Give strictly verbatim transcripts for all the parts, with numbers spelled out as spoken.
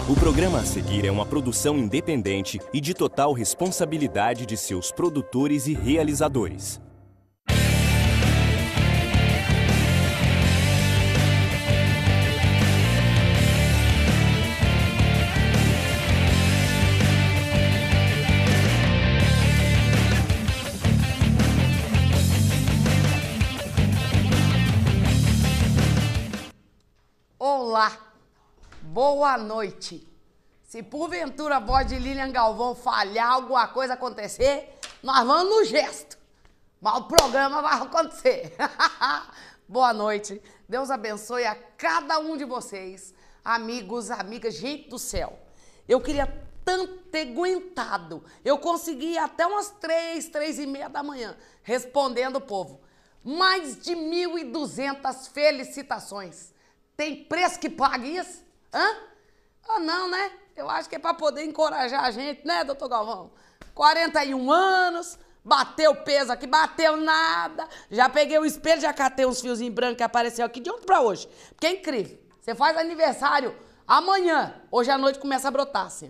O programa a seguir é uma produção independente e de total responsabilidade de seus produtores e realizadores. Olá, boa noite. Se porventura a voz de Lilian Galvão falhar, alguma coisa acontecer, nós vamos no gesto. Mas o programa vai acontecer. Boa noite. Deus abençoe a cada um de vocês, amigos, amigas, gente do céu. Eu queria tanto ter aguentado. Eu consegui até umas três, três e meia da manhã, respondendo o povo. Mais de mil e duzentas felicitações. Tem preço que pague isso? Hã? Ah, não, né? Eu acho que é para poder encorajar a gente, né, doutor Galvão? quarenta e um anos, bateu peso aqui, bateu nada. Já peguei o espelho, já catei uns fiozinhos brancos que apareceu aqui de ontem para hoje. Porque é incrível. Você faz aniversário amanhã, hoje à noite começa a brotar assim,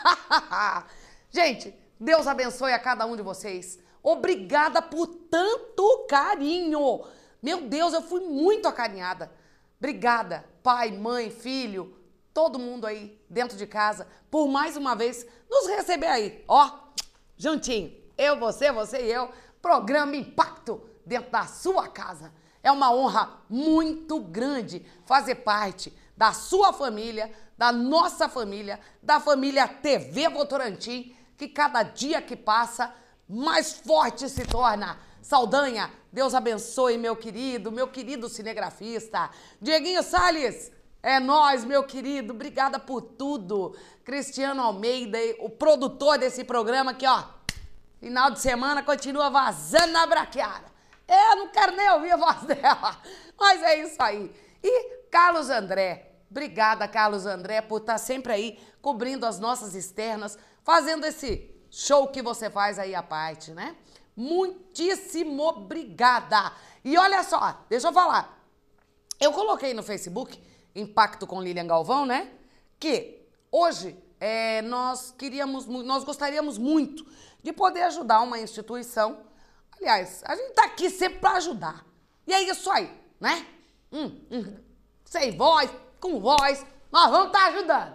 ó. Gente, Deus abençoe a cada um de vocês. Obrigada por tanto carinho. Meu Deus, eu fui muito acarinhada. Obrigada, pai, mãe, filho, todo mundo aí dentro de casa, por mais uma vez nos receber aí, ó, juntinho. Eu, você, você e eu, programa Impacto dentro da sua casa. É uma honra muito grande fazer parte da sua família, da nossa família, da família T V Votorantim, que cada dia que passa, mais forte se torna. Saldanha, Deus abençoe, meu querido, meu querido cinegrafista. Dieguinho Salles, é nós, meu querido, obrigada por tudo. Cristiano Almeida, o produtor desse programa aqui, ó. Final de semana continua vazando na braquiara. Eu não quero nem ouvir a voz dela, mas é isso aí. E Carlos André, obrigada, Carlos André, por estar sempre aí cobrindo as nossas externas, fazendo esse show que você faz aí à parte, né? Muitíssimo obrigada. E olha só, deixa eu falar. Eu coloquei no Facebook, Impacto com Lilian Galvão, né? Que hoje é, nós queríamos, nós gostaríamos muito de poder ajudar uma instituição. Aliás, a gente tá aqui sempre para ajudar. E é isso aí, né? Hum, hum, sem voz, com voz, nós vamos estar tá ajudando.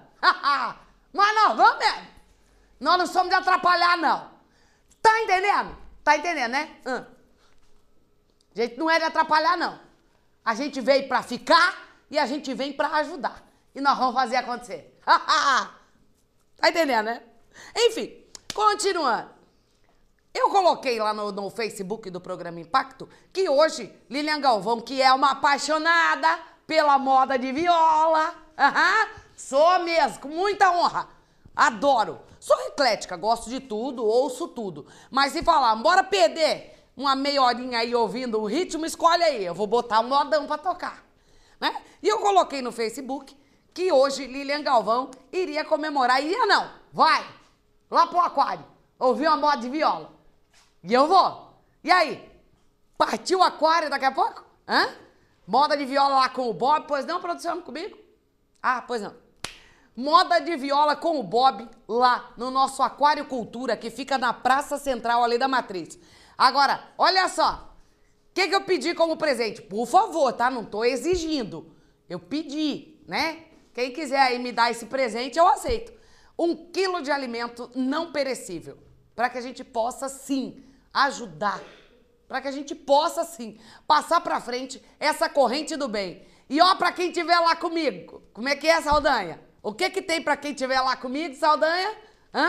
Mas nós vamos mesmo. Nós não somos de atrapalhar, não. Tá entendendo? Tá entendendo, né? Hum. A gente não é de atrapalhar, não. A gente veio pra ficar e a gente vem pra ajudar. E nós vamos fazer acontecer. Tá entendendo, né? Enfim, continuando. Eu coloquei lá no, no Facebook do programa Impacto que hoje Lilian Galvão, que é uma apaixonada pela moda de viola, uhum, sou mesmo, com muita honra, adoro. Sou eclética, gosto de tudo, ouço tudo. Mas se falar, bora perder uma meia horinha aí ouvindo o ritmo, escolhe aí. Eu vou botar um modão pra tocar, né? E eu coloquei no Facebook que hoje Lilian Galvão iria comemorar. Iria não, vai lá pro aquário, ouvir uma moda de viola. E eu vou. E aí? Partiu o aquário daqui a pouco? Hã? Moda de viola lá com o Bob, pois não, produção, comigo? Ah, pois não. Moda de viola com o Bob lá no nosso Aquário Cultura, que fica na Praça Central ali da Matriz. Agora, olha só. O que, que eu pedi como presente? Por favor, tá? Não tô exigindo. Eu pedi, né? Quem quiser aí me dar esse presente, eu aceito. Um quilo de alimento não perecível. Para que a gente possa, sim, ajudar. Para que a gente possa, sim, passar pra frente essa corrente do bem. E ó, pra quem estiver lá comigo, como é que é, Saldanha? O que que tem pra quem estiver lá comigo, Saldanha? Hã?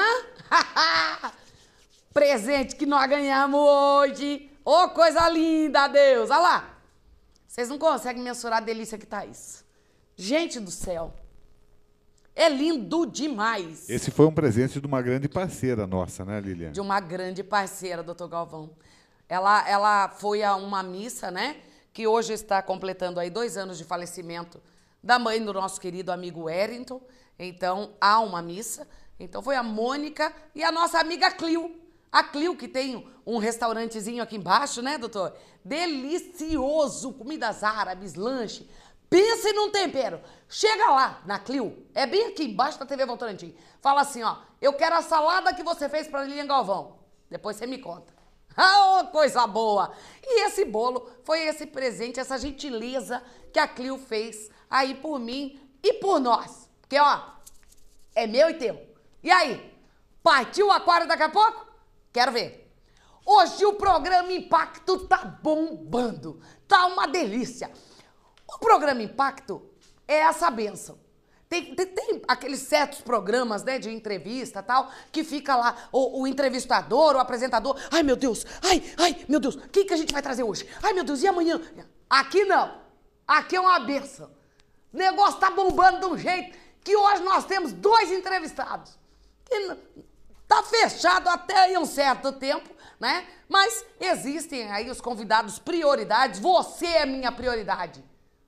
Presente que nós ganhamos hoje. Ô, oh, coisa linda, Deus. Olha lá. Vocês não conseguem mensurar a delícia que tá isso. Gente do céu. É lindo demais. Esse foi um presente de uma grande parceira nossa, né, Lilian? De uma grande parceira, doutor Galvão. Ela, ela foi a uma missa, né? Que hoje está completando aí dois anos de falecimento da mãe do nosso querido amigo Wellington. Então, há uma missa. Então, foi a Mônica e a nossa amiga Clio. A Clio, que tem um restaurantezinho aqui embaixo, né, doutor? Delicioso, comidas árabes, lanche, Pense num tempero. Chega lá na Clio, é bem aqui embaixo da T V Votorantim. Fala assim, ó, eu quero a salada que você fez pra Lilian Galvão. Depois você me conta. Ah, oh, coisa boa! E esse bolo foi esse presente, essa gentileza que a Clio fez aí por mim e por nós. Porque, ó, é meu e teu. E aí, partiu o aquário daqui a pouco? Quero ver. Hoje o programa Impacto tá bombando. Tá uma delícia. O programa Impacto é essa benção. Tem, tem, tem aqueles certos programas, né, de entrevista e tal, que fica lá o, o entrevistador, o apresentador. Ai, meu Deus, ai, ai, meu Deus, o que, que a gente vai trazer hoje? Ai, meu Deus, e amanhã? Aqui não. Aqui é uma benção. O negócio tá bombando de um jeito que hoje nós temos dois entrevistados. E tá fechado até aí um certo tempo, né? Mas existem aí os convidados prioridades. Você é minha prioridade.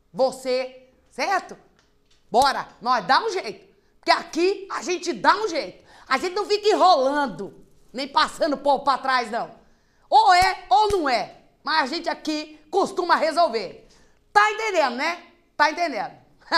Você, certo? Bora, nós dá um jeito. Porque aqui a gente dá um jeito. A gente não fica enrolando, nem passando povo pra trás, não. Ou é ou não é. Mas a gente aqui costuma resolver. Tá entendendo, né? Tá entendendo.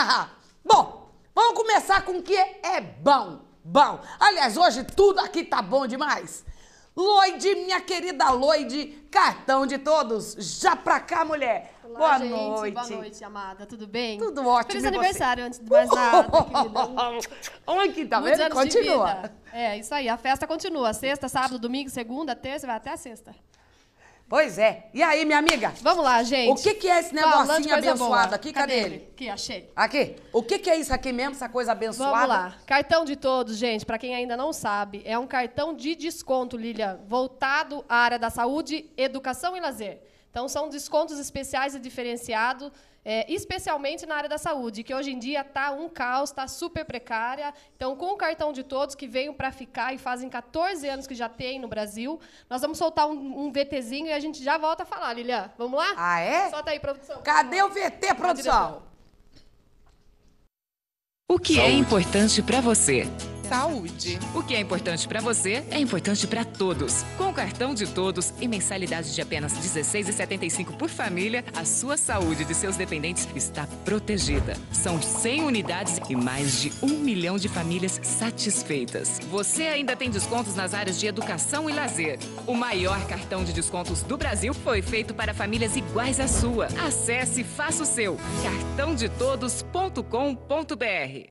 Bom, vamos começar com o que é bom. Bom. Aliás, hoje tudo aqui tá bom demais. Loide, minha querida Loide, cartão de todos. Já pra cá, mulher. Olá, boa gente. noite. Boa noite, amada. Tudo bem? Tudo ótimo. Feliz e aniversário, você? antes de mais nada, querida. Olha aqui, tá Muitos vendo? anos de Continua. vida. É, isso aí. A festa continua. Sexta, sábado, domingo, segunda, terça, vai até a sexta. Pois é. E aí, minha amiga? Vamos lá, gente. O que, que é esse Falando de negocinho coisa abençoado boa. aqui? Cadê, ele? Aqui, achei. Aqui. O que, que é isso aqui mesmo, essa coisa abençoada? Vamos lá. Cartão de todos, gente, para quem ainda não sabe, é um cartão de desconto, Lilian, voltado à área da saúde, educação e lazer. Então, são descontos especiais e diferenciados, é, especialmente na área da saúde, que hoje em dia está um caos, está super precária. Então, com o cartão de todos, que veio para ficar e fazem quatorze anos que já tem no Brasil, nós vamos soltar um, um VTzinho e a gente já volta a falar, Lilian. Vamos lá? Ah, é? Solta aí, produção. Cadê o V T, produção? O que é importante para você? Saúde. O que é importante para você é importante para todos. Com o cartão de todos e mensalidade de apenas dezesseis reais e setenta e cinco centavos por família, a sua saúde e de seus dependentes está protegida. São cem unidades e mais de um milhão de famílias satisfeitas. Você ainda tem descontos nas áreas de educação e lazer. O maior cartão de descontos do Brasil foi feito para famílias iguais à sua. Acesse e faça o seu. cartão de todos ponto com ponto br.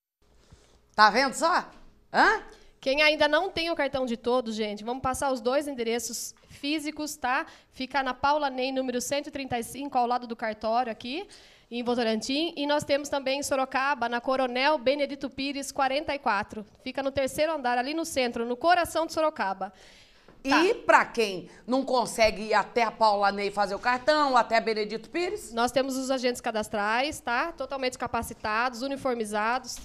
Tá vendo só? Hã? Quem ainda não tem o cartão de todos, gente, vamos passar os dois endereços físicos, tá? Fica na Paula Ney, número cento e trinta e cinco, ao lado do cartório aqui, em Votorantim. E nós temos também em Sorocaba, na Coronel Benedito Pires, quarenta e quatro. Fica no terceiro andar, ali no centro, no coração de Sorocaba. Tá. E pra quem não consegue ir até a Paula Ney fazer o cartão, até a Benedito Pires? Nós temos os agentes cadastrais, tá? Totalmente capacitados, uniformizados,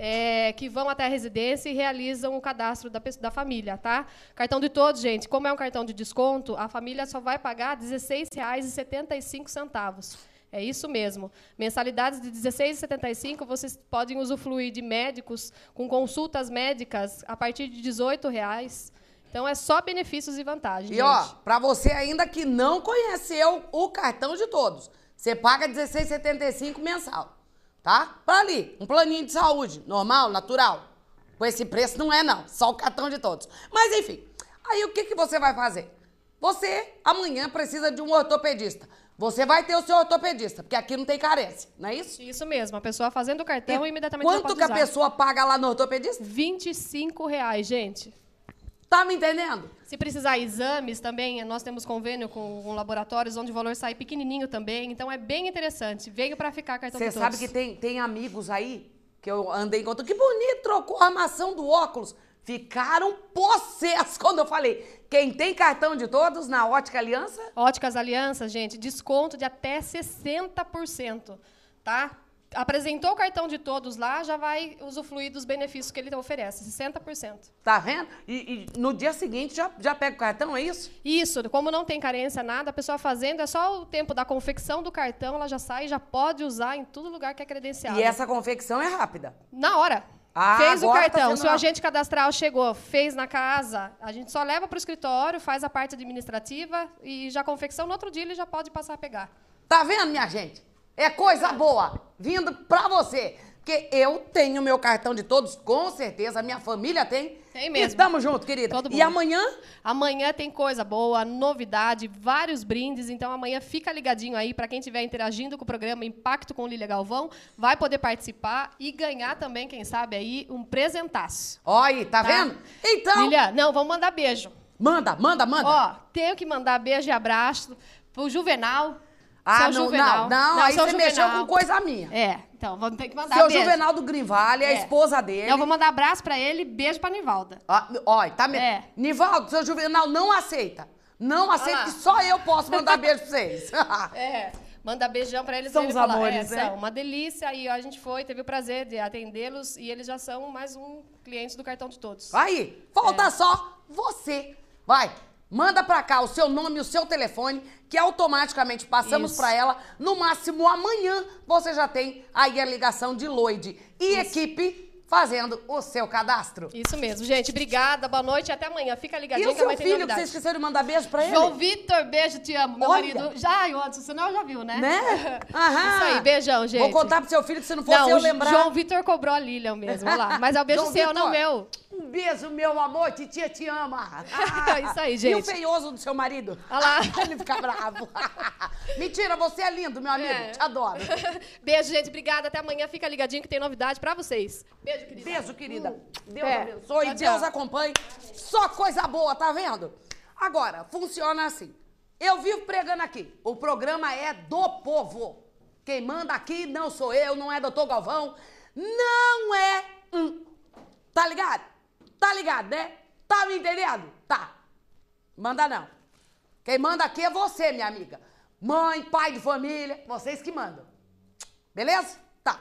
é, que vão até a residência e realizam o cadastro da, pessoa, da família, tá? Cartão de todos, gente, como é um cartão de desconto, a família só vai pagar dezesseis reais e setenta e cinco centavos. É isso mesmo. Mensalidades de dezesseis reais e setenta e cinco centavos, vocês podem usufruir de médicos com consultas médicas a partir de dezoito reais. Então, é só benefícios e vantagens, E, gente. ó, pra você ainda que não conheceu o cartão de todos, você paga dezesseis reais e setenta e cinco centavos mensal, tá? Pra ali, um planinho de saúde, normal, natural. Com esse preço não é, não. Só o cartão de todos. Mas, enfim, aí o que, que você vai fazer? Você, amanhã, precisa de um ortopedista. Você vai ter o seu ortopedista, porque aqui não tem carência, não é isso? Isso mesmo. A pessoa fazendo o cartão, imediatamente já Quanto pode que a usar. pessoa paga lá no ortopedista? vinte e cinco reais, gente. Tá me entendendo? Se precisar exames também, nós temos convênio com, com laboratórios onde o valor sai pequenininho também. Então, é bem interessante. Veio para ficar cartão de Você todos. sabe que tem, tem amigos aí que eu andei encontrando. Que bonito, trocou a armação do óculos. Ficaram possessos quando eu falei. Quem tem cartão de todos na Ótica Aliança? Óticas Aliança, gente, desconto de até sessenta por cento, tá? Apresentou o cartão de todos lá, já vai usufruir dos benefícios que ele oferece, sessenta por cento. Tá vendo? E, e no dia seguinte já, já pega o cartão, é isso? Isso, como não tem carência, nada, a pessoa fazendo, é só o tempo da confecção do cartão, ela já sai e já pode usar em todo lugar que é credenciado. E essa confecção é rápida. Na hora. Ah, fez o agora tá cartão, sendo se o uma- agente cadastral chegou, fez na casa, a gente só leva para o escritório, faz a parte administrativa e já a confecção, no outro dia ele já pode passar a pegar. Tá vendo, minha gente? É coisa boa vindo pra você. Porque eu tenho meu cartão de todos, com certeza, a minha família tem. Tem mesmo. E tamo junto, querida. Todo mundo. E amanhã? Amanhã tem coisa boa, novidade, vários brindes. Então, amanhã fica ligadinho aí para quem estiver interagindo com o programa Impacto com Lília Galvão. Vai poder participar e ganhar também, quem sabe, aí um presentaço. Olha aí, tá, Tá. vendo? Então, Lília, não, vamos mandar beijo. manda, manda, manda. Ó, tenho que mandar beijo e abraço pro Juvenal. ah, seu não, Juvenal. não, não, aí seu você mexeu Juvenal. com coisa minha. É, então vamos ter que mandar Seu beijo. Juvenal do Grinvale, a É. esposa dele. Eu vou mandar abraço pra ele, beijo pra Nivalda. Ah, olha, tá mesmo. É. Nivaldo, seu Juvenal não aceita. Não aceita lá. que só eu posso mandar beijo pra vocês. É, manda beijão pra eles. São e ele os fala, amores, é, né? são uma delícia. E a gente foi, teve o prazer de atendê-los e eles já são mais um cliente do cartão de todos. Aí, falta só você. Vai, manda pra cá o seu nome e o seu telefone, que automaticamente passamos Isso. pra ela. No máximo, amanhã você já tem aí a ligação de Lloyd e equipe fazendo o seu cadastro. Isso mesmo, gente. Obrigada, boa noite e até amanhã. Fica E ligadinho o que seu vai ter filho, que novidade. você esqueceu de mandar beijo pra ele? João Vitor, beijo, te amo. Meu Olha. marido. Já, ai, Anderson, senão já viu, né? Né? Aham. Isso aí, beijão, gente. Vou contar pro seu filho que se não fosse Não, eu o lembrar... João Vitor cobrou a Lilian mesmo, olha lá. Mas é o beijo João seu, Vitor, não meu. Um beijo, meu amor, titia te ama. Isso aí, E o gente. feioso do seu marido? Olha lá. Ele fica bravo. Mentira, você é lindo, meu amigo. É. Te adoro. Beijo, gente. Obrigada. Até amanhã. Fica ligadinho que tem novidade pra vocês. Beijo, querida. Beijo, querida. Deus É. abençoe, Tchau, Deus tchau. acompanhe. Só coisa boa, tá vendo? Agora, funciona assim. Eu vivo pregando aqui. O programa é do povo. Quem manda aqui não sou eu, não é doutor Galvão. Não é... Hum. Tá ligado? Tá ligado, né? Tá me entendendo? Tá. Manda não. Quem manda aqui é você, minha amiga. Mãe, pai de família, vocês que mandam. Beleza? Tá.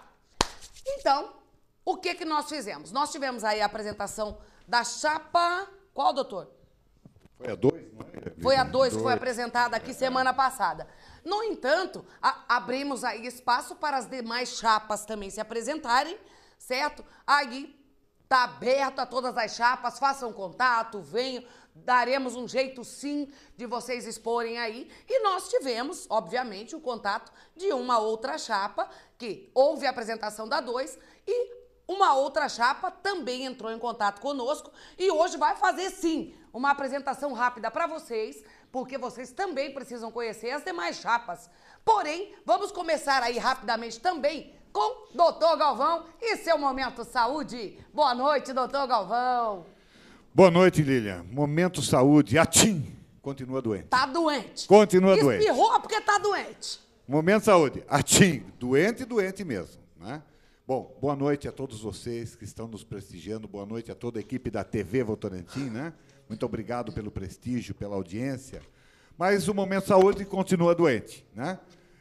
Então, o que que nós fizemos? Nós tivemos aí a apresentação da chapa... Qual, doutor? Foi a dois, não é? Foi a dois que foi apresentada aqui semana passada. No entanto, a- abrimos aí espaço para as demais chapas também se apresentarem, certo? Aí tá aberto a todas as chapas, façam contato, venham, daremos um jeito sim de vocês exporem aí. E nós tivemos, obviamente, o contato de uma outra chapa, que houve a apresentação da dois e uma outra chapa também entrou em contato conosco e hoje vai fazer sim uma apresentação rápida para vocês, porque vocês também precisam conhecer as demais chapas. Porém, vamos começar aí rapidamente também com doutor Galvão e seu Momento Saúde. Boa noite, doutor Galvão. Boa noite, Lilian. Momento Saúde. Atim. Continua doente. Tá doente. Continua doente. Espirrou porque tá doente. Momento Saúde. Atim. Doente, doente mesmo, né? Bom, boa noite a todos vocês que estão nos prestigiando. Boa noite a toda a equipe da T V Votorantim, né? Muito obrigado pelo prestígio, pela audiência. Mas o Momento Saúde continua doente, né?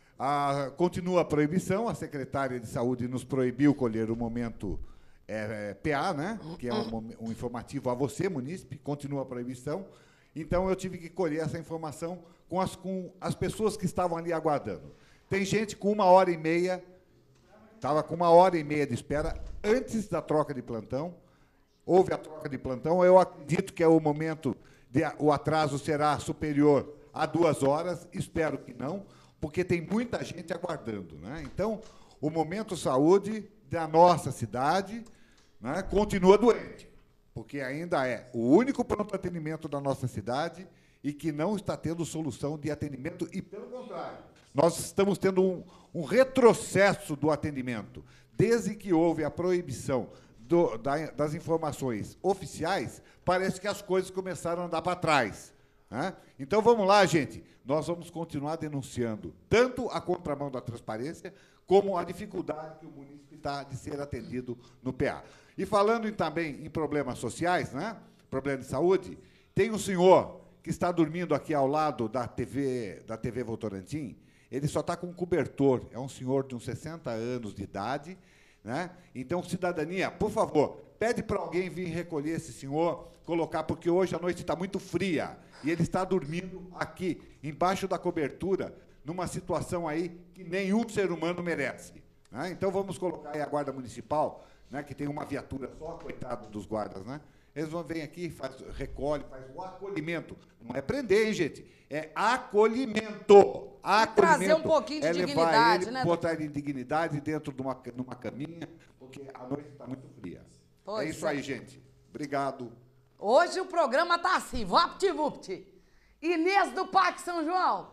A, continua a proibição, a secretária de Saúde nos proibiu colher o momento é, é, P A, né? Que é um, mom- um informativo a você, munícipe, continua a proibição. Então, eu tive que colher essa informação com as, com as pessoas que estavam ali aguardando. Tem gente com uma hora e meia, estava com uma hora e meia de espera antes da troca de plantão. Houve a troca de plantão, eu acredito que é o momento, de, o atraso será superior a duas horas, espero que não, porque tem muita gente aguardando, né? Então, o Momento Saúde da nossa cidade, né, continua doente, porque ainda é o único pronto atendimento da nossa cidade e que não está tendo solução de atendimento e, pelo contrário, nós estamos tendo um, um retrocesso do atendimento. Desde que houve a proibição do, da, das informações oficiais, parece que as coisas começaram a andar para trás, né? Então, vamos lá, gente. Nós vamos continuar denunciando tanto a contramão da transparência como a dificuldade que o município está de ser atendido no P A. E falando em, também em problemas sociais, né? Problema de saúde, tem um senhor que está dormindo aqui ao lado da T V, da T V Votorantim. Ele só está com um cobertor, é um senhor de uns sessenta anos de idade, né? Então, cidadania, por favor, pede para alguém vir recolher esse senhor, colocar, porque hoje a noite está muito fria, e ele está dormindo aqui, embaixo da cobertura, numa situação aí que nenhum ser humano merece, né? Então, vamos colocar aí a Guarda Municipal, né, que tem uma viatura só, coitado dos guardas, né? Eles vão vir aqui, faz, recolhe, faz o acolhimento. Não é prender, hein, gente? É acolhimento. acolhimento. Trazer um pouquinho de é dignidade, ele, né? Botar ele em dignidade dentro de uma, numa caminha, porque a noite está muito fria. Pois é isso é. aí, gente. Obrigado. Hoje o programa tá assim, vapt-vupt. Inês do Parque São João.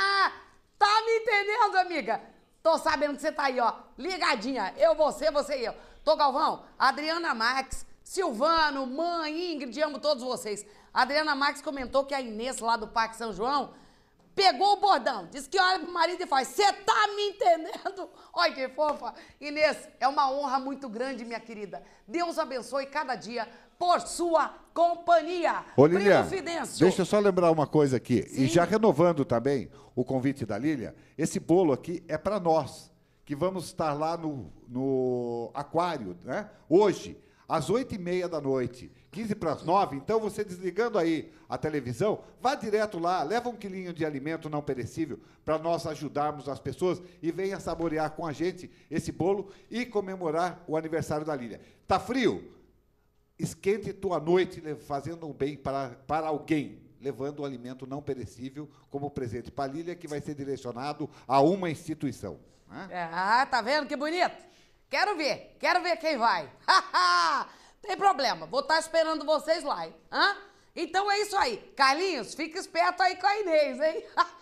Tá me entendendo, amiga? Tô sabendo que você tá aí, ó, ligadinha. Eu, você, você e eu. Tô Galvão, Adriana Marques, Silvano, mãe, Ingrid, amo todos vocês. A Adriana Marques comentou que a Inês lá do Parque São João pegou o bordão. Disse que olha pro marido e faz, você tá me entendendo? Olha que fofa. Inês, é uma honra muito grande, minha querida. Deus abençoe cada dia por sua companhia. Ô, Lilian, Primo Fidêncio. deixa eu só lembrar uma coisa aqui. Sim. E já renovando também o convite da Lilian, esse bolo aqui é para nós, que vamos estar lá no, no aquário, né? Hoje, às oito e meia da noite, quinze para as nove. Então, você desligando aí a televisão, vá direto lá, leva um quilinho de alimento não perecível para nós ajudarmos as pessoas e venha saborear com a gente esse bolo e comemorar o aniversário da Lilian. Tá frio? Esquente tua noite fazendo um bem para, para alguém, levando o alimento não perecível como presente para a Lilian, que vai ser direcionado a uma instituição. Né? Ah, tá vendo que bonito? Quero ver, quero ver quem vai. Tem problema, vou estar esperando vocês lá, hein? Hã? Então é isso aí. Carlinhos, fica esperto aí com a Inês, hein?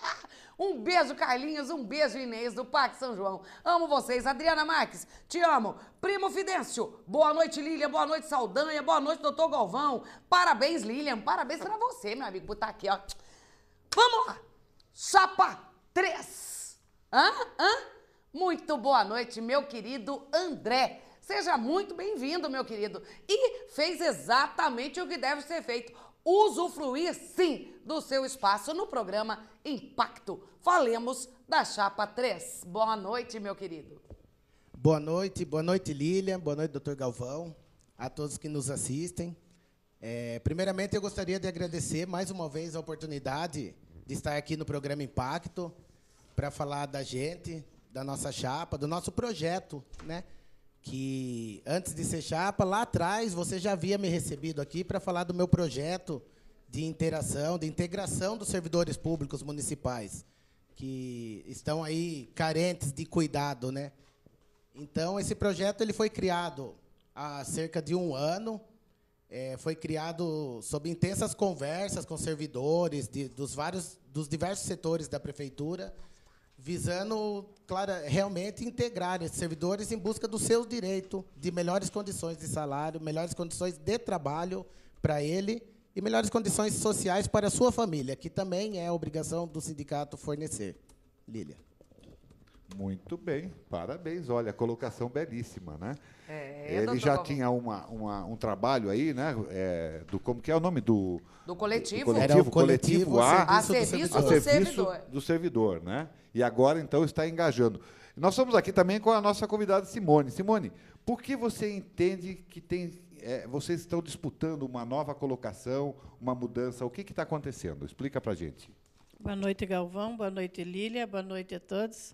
Um beijo, Carlinhos, um beijo, Inês, do Parque São João. Amo vocês. Adriana Marques, te amo. Primo Fidêncio, boa noite, Lilian, boa noite, Saldanha, boa noite, doutor Galvão. Parabéns, Lilian, parabéns pra você, meu amigo, por estar aqui, ó. Vamos lá. Chapa três. Hã? Hã? Muito boa noite, meu querido André. Seja muito bem-vindo, meu querido. E fez exatamente o que deve ser feito. Usufruir, sim, do seu espaço no programa Impacto. Falemos da Chapa três. Boa noite, meu querido. Boa noite, boa noite, Lilian, boa noite, doutor Galvão, a todos que nos assistem. É, primeiramente, eu gostaria de agradecer mais uma vez a oportunidade de estar aqui no programa Impacto para falar da gente, da nossa chapa, do nosso projeto, né? Que, antes de ser chapa, lá atrás, você já havia me recebido aqui para falar do meu projeto de interação, de integração dos servidores públicos municipais, que estão aí carentes de cuidado, né? Então, esse projeto ele foi criado há cerca de um ano, é, foi criado sob intensas conversas com servidores de, dos, vários, dos diversos setores da prefeitura, visando, claro, realmente integrar esses servidores em busca do seu direito de melhores condições de salário, melhores condições de trabalho para ele e melhores condições sociais para a sua família, que também é a obrigação do sindicato fornecer. Lília. Muito bem, parabéns. Olha, a colocação belíssima, né? É, Ele doutor já Galvão. tinha uma, uma, um trabalho aí, né? É, do, como que é o nome do... Do coletivo. do Era coletivo, o coletivo coletivo A, A serviço do serviço a do servidor. serviço servidor. do servidor, né? E agora, então, está engajando. Nós estamos aqui também com a nossa convidada Simone. Simone, por que você entende que tem, é, vocês estão disputando uma nova colocação, uma mudança? O que está acontecendo? Explica para a gente. Boa noite, Galvão. Boa noite, Lília. Boa noite a todos.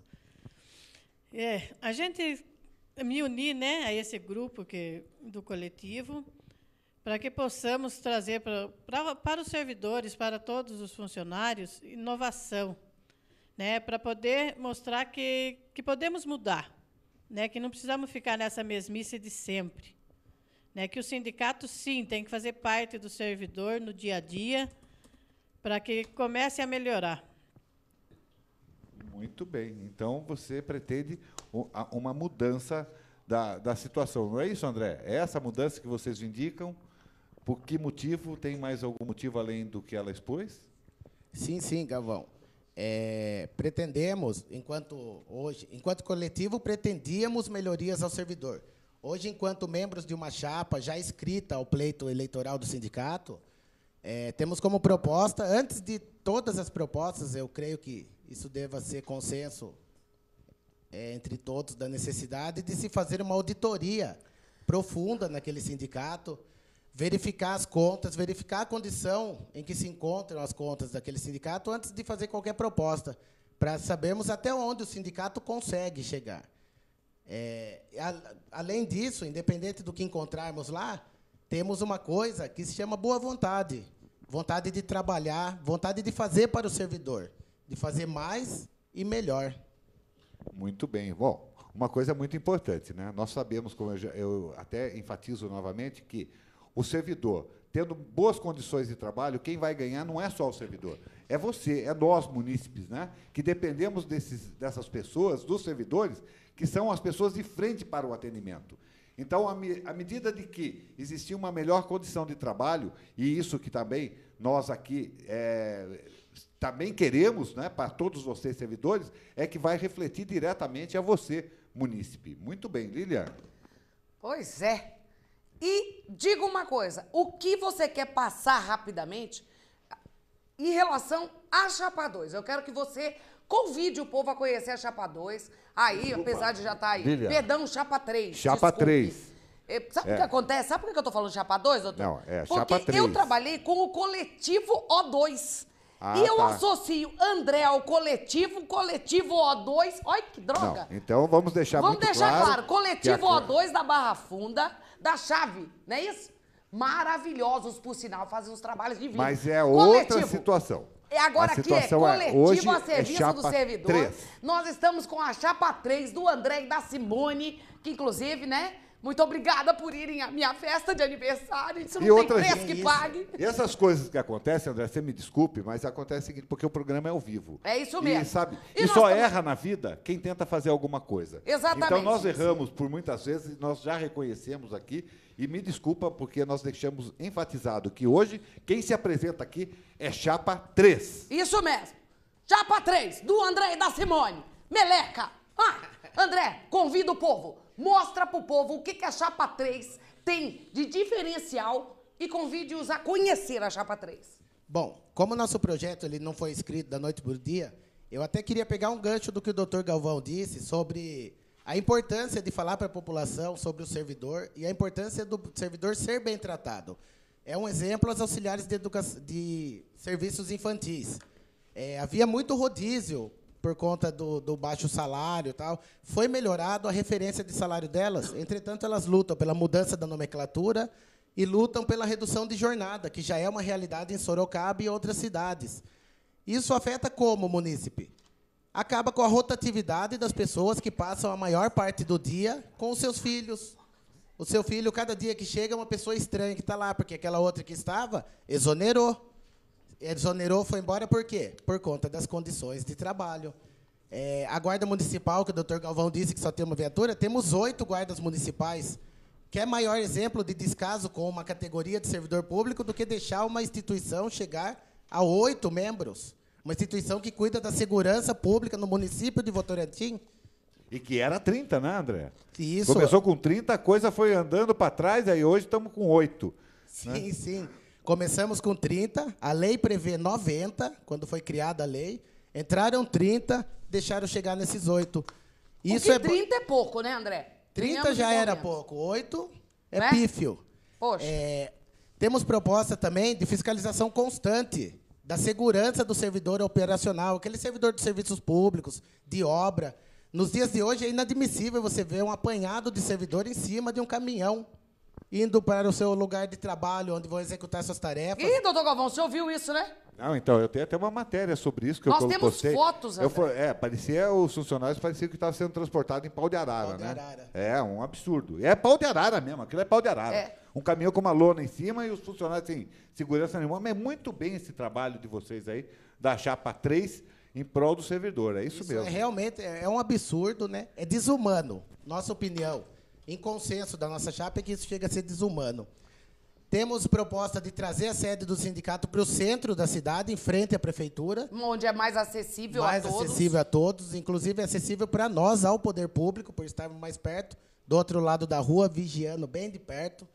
É, a gente me unir, né, a esse grupo que, do coletivo, para que possamos trazer para, para, para os servidores, para todos os funcionários, inovação, né, para poder mostrar que, que podemos mudar, né, que não precisamos ficar nessa mesmice de sempre, né, que o sindicato, sim, tem que fazer parte do servidor no dia a dia, para que comece a melhorar. Muito bem. Então, você pretende uma mudança da, da situação. Não é isso, André? É essa mudança que vocês indicam? Por que motivo? Tem mais algum motivo além do que ela expôs? Sim, sim, Galvão. É, pretendemos, enquanto hoje, enquanto coletivo, pretendíamos melhorias ao servidor. Hoje, enquanto membros de uma chapa já inscrita ao pleito eleitoral do sindicato, é, temos como proposta, antes de todas as propostas, eu creio que isso deva ser consenso é, entre todos, da necessidade de se fazer uma auditoria profunda naquele sindicato, verificar as contas, verificar a condição em que se encontram as contas daquele sindicato antes de fazer qualquer proposta, para sabermos até onde o sindicato consegue chegar. É, a, além disso, independente do que encontrarmos lá, temos uma coisa que se chama boa vontade. Vontade de trabalhar, vontade de fazer para o servidor, de fazer mais e melhor. Muito bem. Bom, uma coisa muito importante, né? Nós sabemos, como eu, já, eu até enfatizo novamente, que o servidor, tendo boas condições de trabalho, quem vai ganhar não é só o servidor, é você, é nós, munícipes, né? Que dependemos desses, dessas pessoas, dos servidores, que são as pessoas de frente para o atendimento. Então, à medida de que existir uma melhor condição de trabalho, e isso que também nós aqui é, também queremos, né, para todos vocês servidores, é que vai refletir diretamente a você, munícipe. Muito bem, Lilian. Pois é. E diga uma coisa, o que você quer passar rapidamente em relação à Chapa dois? Eu quero que você convide o povo a conhecer a Chapa dois. Aí, desculpa, apesar de já estar tá aí. Lilian. Perdão, Chapa três. Chapa desculpe. três. Sabe o É. que acontece? Sabe por que eu estou falando Chapa dois, doutor? Não, é Porque Chapa três. eu trabalhei com o coletivo O dois. Ah, e eu tá. associo André ao coletivo, coletivo O dois. Olha que droga. Não, então vamos deixar Vamos muito deixar claro. claro, coletivo que a- O dois da Barra Funda, da Chave, não é isso? Maravilhosos, por sinal, fazem uns trabalhos divinos. Mas é outra Coletivo. situação. É agora A aqui é situação é, coletivo hoje a é serviço Chapa do servidor. três. Nós estamos com a Chapa três do André e da Simone, que inclusive, né? Muito obrigada por irem à minha festa de aniversário. Isso não E tem outra preço gente- que isso. pague. E essas coisas que acontecem, André, você me desculpe, mas acontece o seguinte, porque o programa é ao vivo. É isso E, mesmo. sabe, E e nós só estamos- erra na vida quem tenta fazer alguma coisa. Exatamente. Então, nós erramos por muitas vezes, nós já reconhecemos aqui, e me desculpa porque nós deixamos enfatizado que hoje, quem se apresenta aqui é Chapa três. Isso mesmo. Chapa três, do André e da Simone. Meleca. Ah, André, convida o povo. Mostra pro povo o que, que a Chapa três tem de diferencial e convide-os a conhecer a Chapa três. Bom, como o nosso projeto ele não foi escrito da noite para o dia, eu até queria pegar um gancho do que o doutor Galvão disse sobre a importância de falar para a população sobre o servidor e a importância do servidor ser bem tratado. É um exemplo as auxiliares de, educa de serviços infantis. É, havia muito rodízio por conta do, do baixo salário e tal. Foi melhorado a referência de salário delas, entretanto, elas lutam pela mudança da nomenclatura e lutam pela redução de jornada, que já é uma realidade em Sorocaba e outras cidades. Isso afeta como, munícipe? Acaba com a rotatividade das pessoas que passam a maior parte do dia com os seus filhos. O seu filho, cada dia que chega, é uma pessoa estranha que está lá, porque aquela outra que estava exonerou. Exonerou, foi embora por quê? Por conta das condições de trabalho. É, a Guarda Municipal, que o doutor Galvão disse que só tem uma viatura, temos oito guardas municipais. Que é maior exemplo de descaso com uma categoria de servidor público do que deixar uma instituição chegar a oito membros. Uma instituição que cuida da segurança pública no município de Votorantim. E que era trinta, né, André? Isso. Começou com trinta, a coisa foi andando para trás, aí hoje estamos com oito. Sim, sim. Começamos com trinta, a lei prevê noventa, quando foi criada a lei. Entraram trinta, deixaram chegar nesses oito. Isso Porque é bo- trinta é pouco, né, André? trinta Tenhamos já e era convenhamos. pouco, oito é Né? pífio. Poxa. É, temos proposta também de fiscalização constante da segurança do servidor operacional, aquele servidor de serviços públicos, de obra. Nos dias de hoje é inadmissível você ver um apanhado de servidor em cima de um caminhão, indo para o seu lugar de trabalho, onde vão executar suas tarefas. Ih, doutor Galvão, você ouviu isso, né? Não, então, eu tenho até uma matéria sobre isso que Nós eu temos postei. fotos, eu André. fo- É, parecia, os funcionários pareciam que estavam sendo transportados em pau de arara, Pau de né? arara. É, um absurdo. É pau de arara mesmo, aquilo é pau de arara. É. Um caminhão com uma lona em cima e os funcionários sem segurança nenhuma. Mas é muito bem esse trabalho de vocês aí, da Chapa três, em prol do servidor, é isso, Isso mesmo. é realmente é um absurdo, né? É desumano. Nossa opinião, em consenso da nossa chapa, é que isso chega a ser desumano. Temos proposta de trazer a sede do sindicato para o centro da cidade, em frente à prefeitura. Onde é mais acessível mais a todos. acessível a todos, inclusive é acessível para nós, ao poder público, por estarmos mais perto, do outro lado da rua, vigiando bem de perto.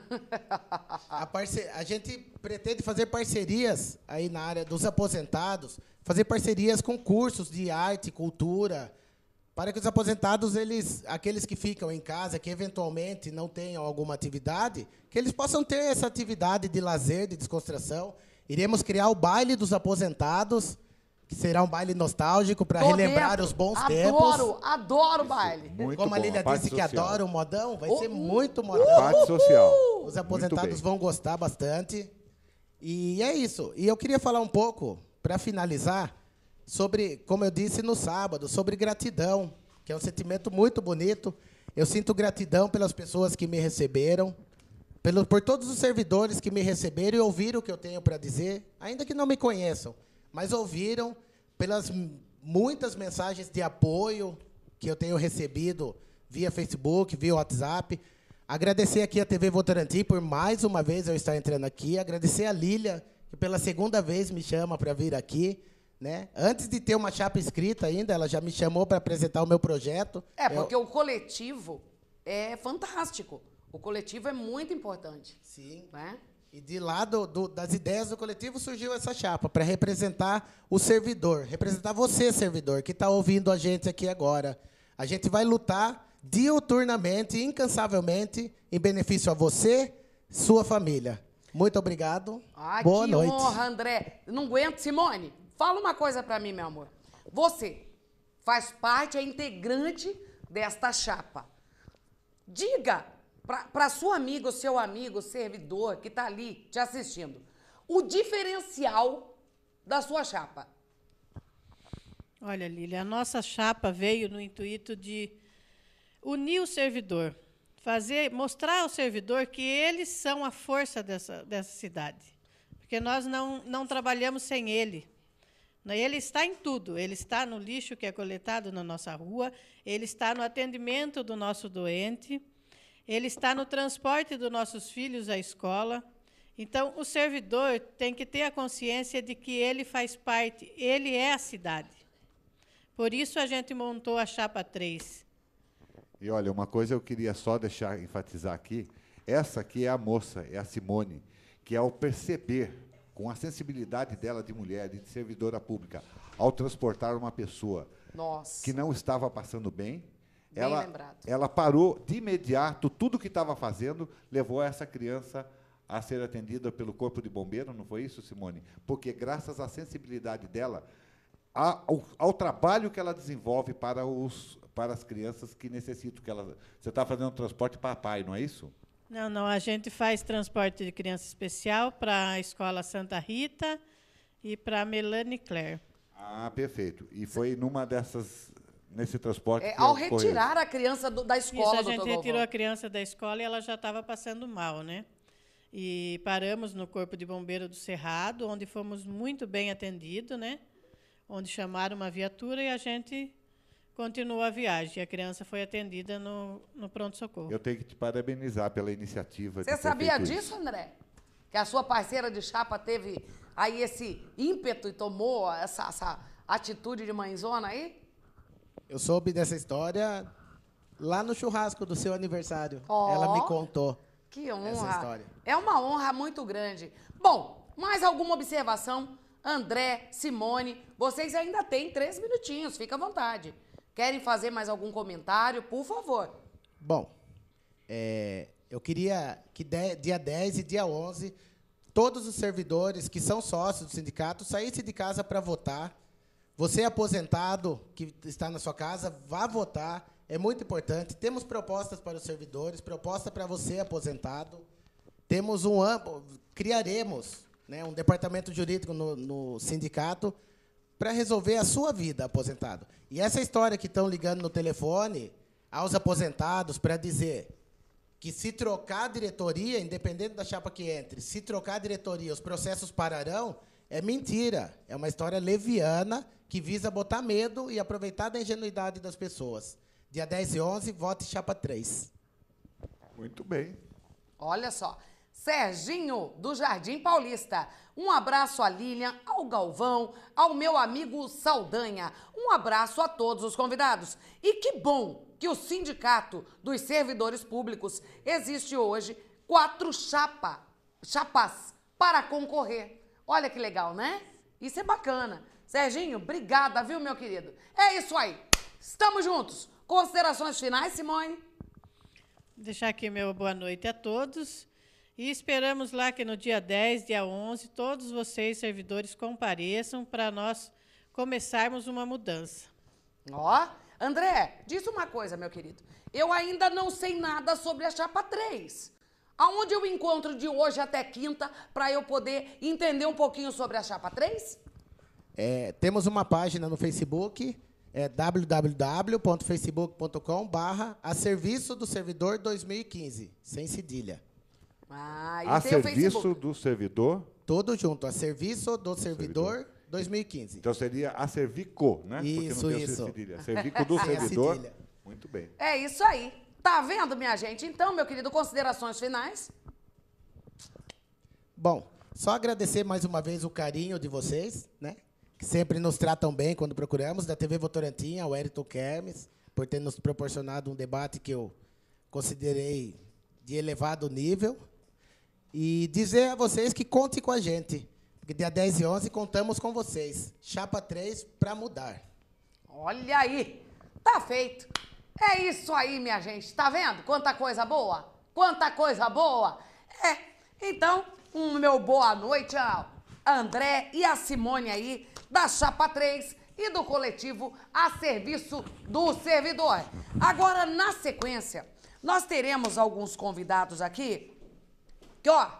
A, parce... a gente pretende fazer parcerias aí na área dos aposentados, fazer parcerias com cursos de arte, cultura, para que os aposentados, eles, aqueles que ficam em casa, que eventualmente não tenham alguma atividade, que eles possam ter essa atividade de lazer, de descontração. Iremos criar o baile dos aposentados, que será um baile nostálgico para Tô relembrar dentro. os bons adoro, tempos. Adoro, adoro baile. Muito Como bom, a Lília parte disse que social. adora o modão, vai Oh, ser uh, muito A modão. parte social. Os Muito aposentados bem. vão gostar bastante. E é isso. E eu queria falar um pouco, para finalizar, sobre, como eu disse no sábado, sobre gratidão, que é um sentimento muito bonito. Eu sinto gratidão pelas pessoas que me receberam, pelo, por todos os servidores que me receberam e ouviram o que eu tenho para dizer, ainda que não me conheçam, mas ouviram pelas muitas mensagens de apoio que eu tenho recebido via Facebook, via WhatsApp. Agradecer aqui a T V Votorantim por mais uma vez eu estar entrando aqui. Agradecer a Lília, que pela segunda vez me chama para vir aqui. Né? Antes de ter uma chapa escrita ainda, ela já me chamou para apresentar o meu projeto. É, porque eu... o coletivo é fantástico. O coletivo é muito importante. Sim. Né? E de lá do, do, das ideias do coletivo surgiu essa chapa, para representar o servidor, representar você, servidor, que está ouvindo a gente aqui agora. A gente vai lutar diuturnamente, incansavelmente, em benefício a você, sua família. Muito obrigado. Ai, Boa que noite. honra, André. Não aguento. Simone, fala uma coisa para mim, meu amor. Você faz parte, é integrante desta chapa. Diga para sua amiga, o seu amigo, servidor que está ali te assistindo, o diferencial da sua chapa. Olha, Lília, a nossa chapa veio no intuito de unir o servidor, fazer, mostrar ao servidor que eles são a força dessa, dessa cidade. Porque nós não, não trabalhamos sem ele. Ele está em tudo. Ele está no lixo que é coletado na nossa rua, ele está no atendimento do nosso doente, ele está no transporte dos nossos filhos à escola. Então, o servidor tem que ter a consciência de que ele faz parte, ele é a cidade. Por isso, a gente montou a Chapa três. E, olha, uma coisa eu queria só deixar, enfatizar aqui. Essa aqui é a moça, é a Simone, que ao perceber, com a sensibilidade dela de mulher e de servidora pública, ao transportar uma pessoa Nossa. que não estava passando bem, Bem ela, lembrado. ela parou de imediato, tudo que estava fazendo, levou essa criança a ser atendida pelo Corpo de Bombeiro, não foi isso, Simone? Porque, graças à sensibilidade dela, a, ao, ao trabalho que ela desenvolve para, os, para as crianças que necessitam, que ela, você está fazendo transporte para pai, não é isso? Não, não, a gente faz transporte de criança especial para a Escola Santa Rita e para a Melanie Claire. Ah, perfeito. E foi numa dessas, nesse transporte É, que ao ocorreu. retirar a criança do- da escola, Isso, a doutor gente Galvão. retirou a criança da escola e ela já estava passando mal, né? E paramos no Corpo de Bombeiro do Cerrado, onde fomos muito bem atendidos, né? Onde chamaram uma viatura e a gente continuou a viagem. A criança foi atendida no, no pronto-socorro. Eu tenho que te parabenizar pela iniciativa. Você de ter sabia feito disso, isso. André? Que a sua parceira de chapa teve aí esse ímpeto e tomou essa, essa atitude de mãezona aí? Eu soube dessa história lá no churrasco do seu aniversário. Ó. Ela me contou. Que honra. Essa história. É uma honra muito grande. Bom, mais alguma observação? André, Simone, vocês ainda têm três minutinhos, fica à vontade. Querem fazer mais algum comentário? Por favor. Bom, é, eu queria que de- dia dez e dia onze, todos os servidores que são sócios do sindicato saíssem de casa para votar. Você, aposentado, que está na sua casa, vá votar. É muito importante. Temos propostas para os servidores, proposta para você, aposentado. Temos um amplo, criaremos, né, um departamento jurídico no, no sindicato para resolver a sua vida, aposentado. E essa história que estão ligando no telefone aos aposentados para dizer que se trocar a diretoria, independente da chapa que entre, se trocar a diretoria, os processos pararão, é mentira. É uma história leviana que visa botar medo e aproveitar da ingenuidade das pessoas. Dia dez e onze, vote chapa três. Muito bem. Olha só. Serginho, do Jardim Paulista. Um abraço a Lilian, ao Galvão, ao meu amigo Saldanha. Um abraço a todos os convidados. E que bom que o Sindicato dos Servidores Públicos existe hoje quatro chapa, chapas para concorrer. Olha que legal, né? Isso é bacana. Serginho, obrigada, viu, meu querido? É isso aí. Estamos juntos. Considerações finais, Simone? Vou deixar aqui meu boa noite a todos. E esperamos lá que no dia dez, dia onze, todos vocês, servidores, compareçam para nós começarmos uma mudança. Ó, André, diz uma coisa, meu querido. Eu ainda não sei nada sobre a Chapa três. Aonde eu encontro de hoje até quinta para eu poder entender um pouquinho sobre a Chapa três? É, temos uma página no Facebook, é w w w ponto facebook ponto com barra a serviço do servidor dois mil e quinze, sem cedilha. Ah, e A tem o serviço Facebook. do servidor. Tudo junto, a serviço do servidor dois mil e quinze. Então seria a Servico, né? Isso, Porque não tem isso. o cedilha. Servico do Sem a servidor. cedilha. Muito bem. É isso aí. Tá vendo, minha gente? Então, meu querido, considerações finais? Bom, só agradecer mais uma vez o carinho de vocês, né? Que sempre nos tratam bem quando procuramos, da T V Votorantim, ao Wellington Kermes, por ter nos proporcionado um debate que eu considerei de elevado nível. E dizer a vocês que contem com a gente, porque dia dez e onze contamos com vocês. Chapa três para mudar. Olha aí, tá feito. É isso aí, minha gente. Tá vendo? Quanta coisa boa. Quanta coisa boa. É, então, um meu boa noite ao André e a Simone aí, da Chapa três e do coletivo a serviço do servidor. Agora, na sequência, nós teremos alguns convidados aqui que, ó,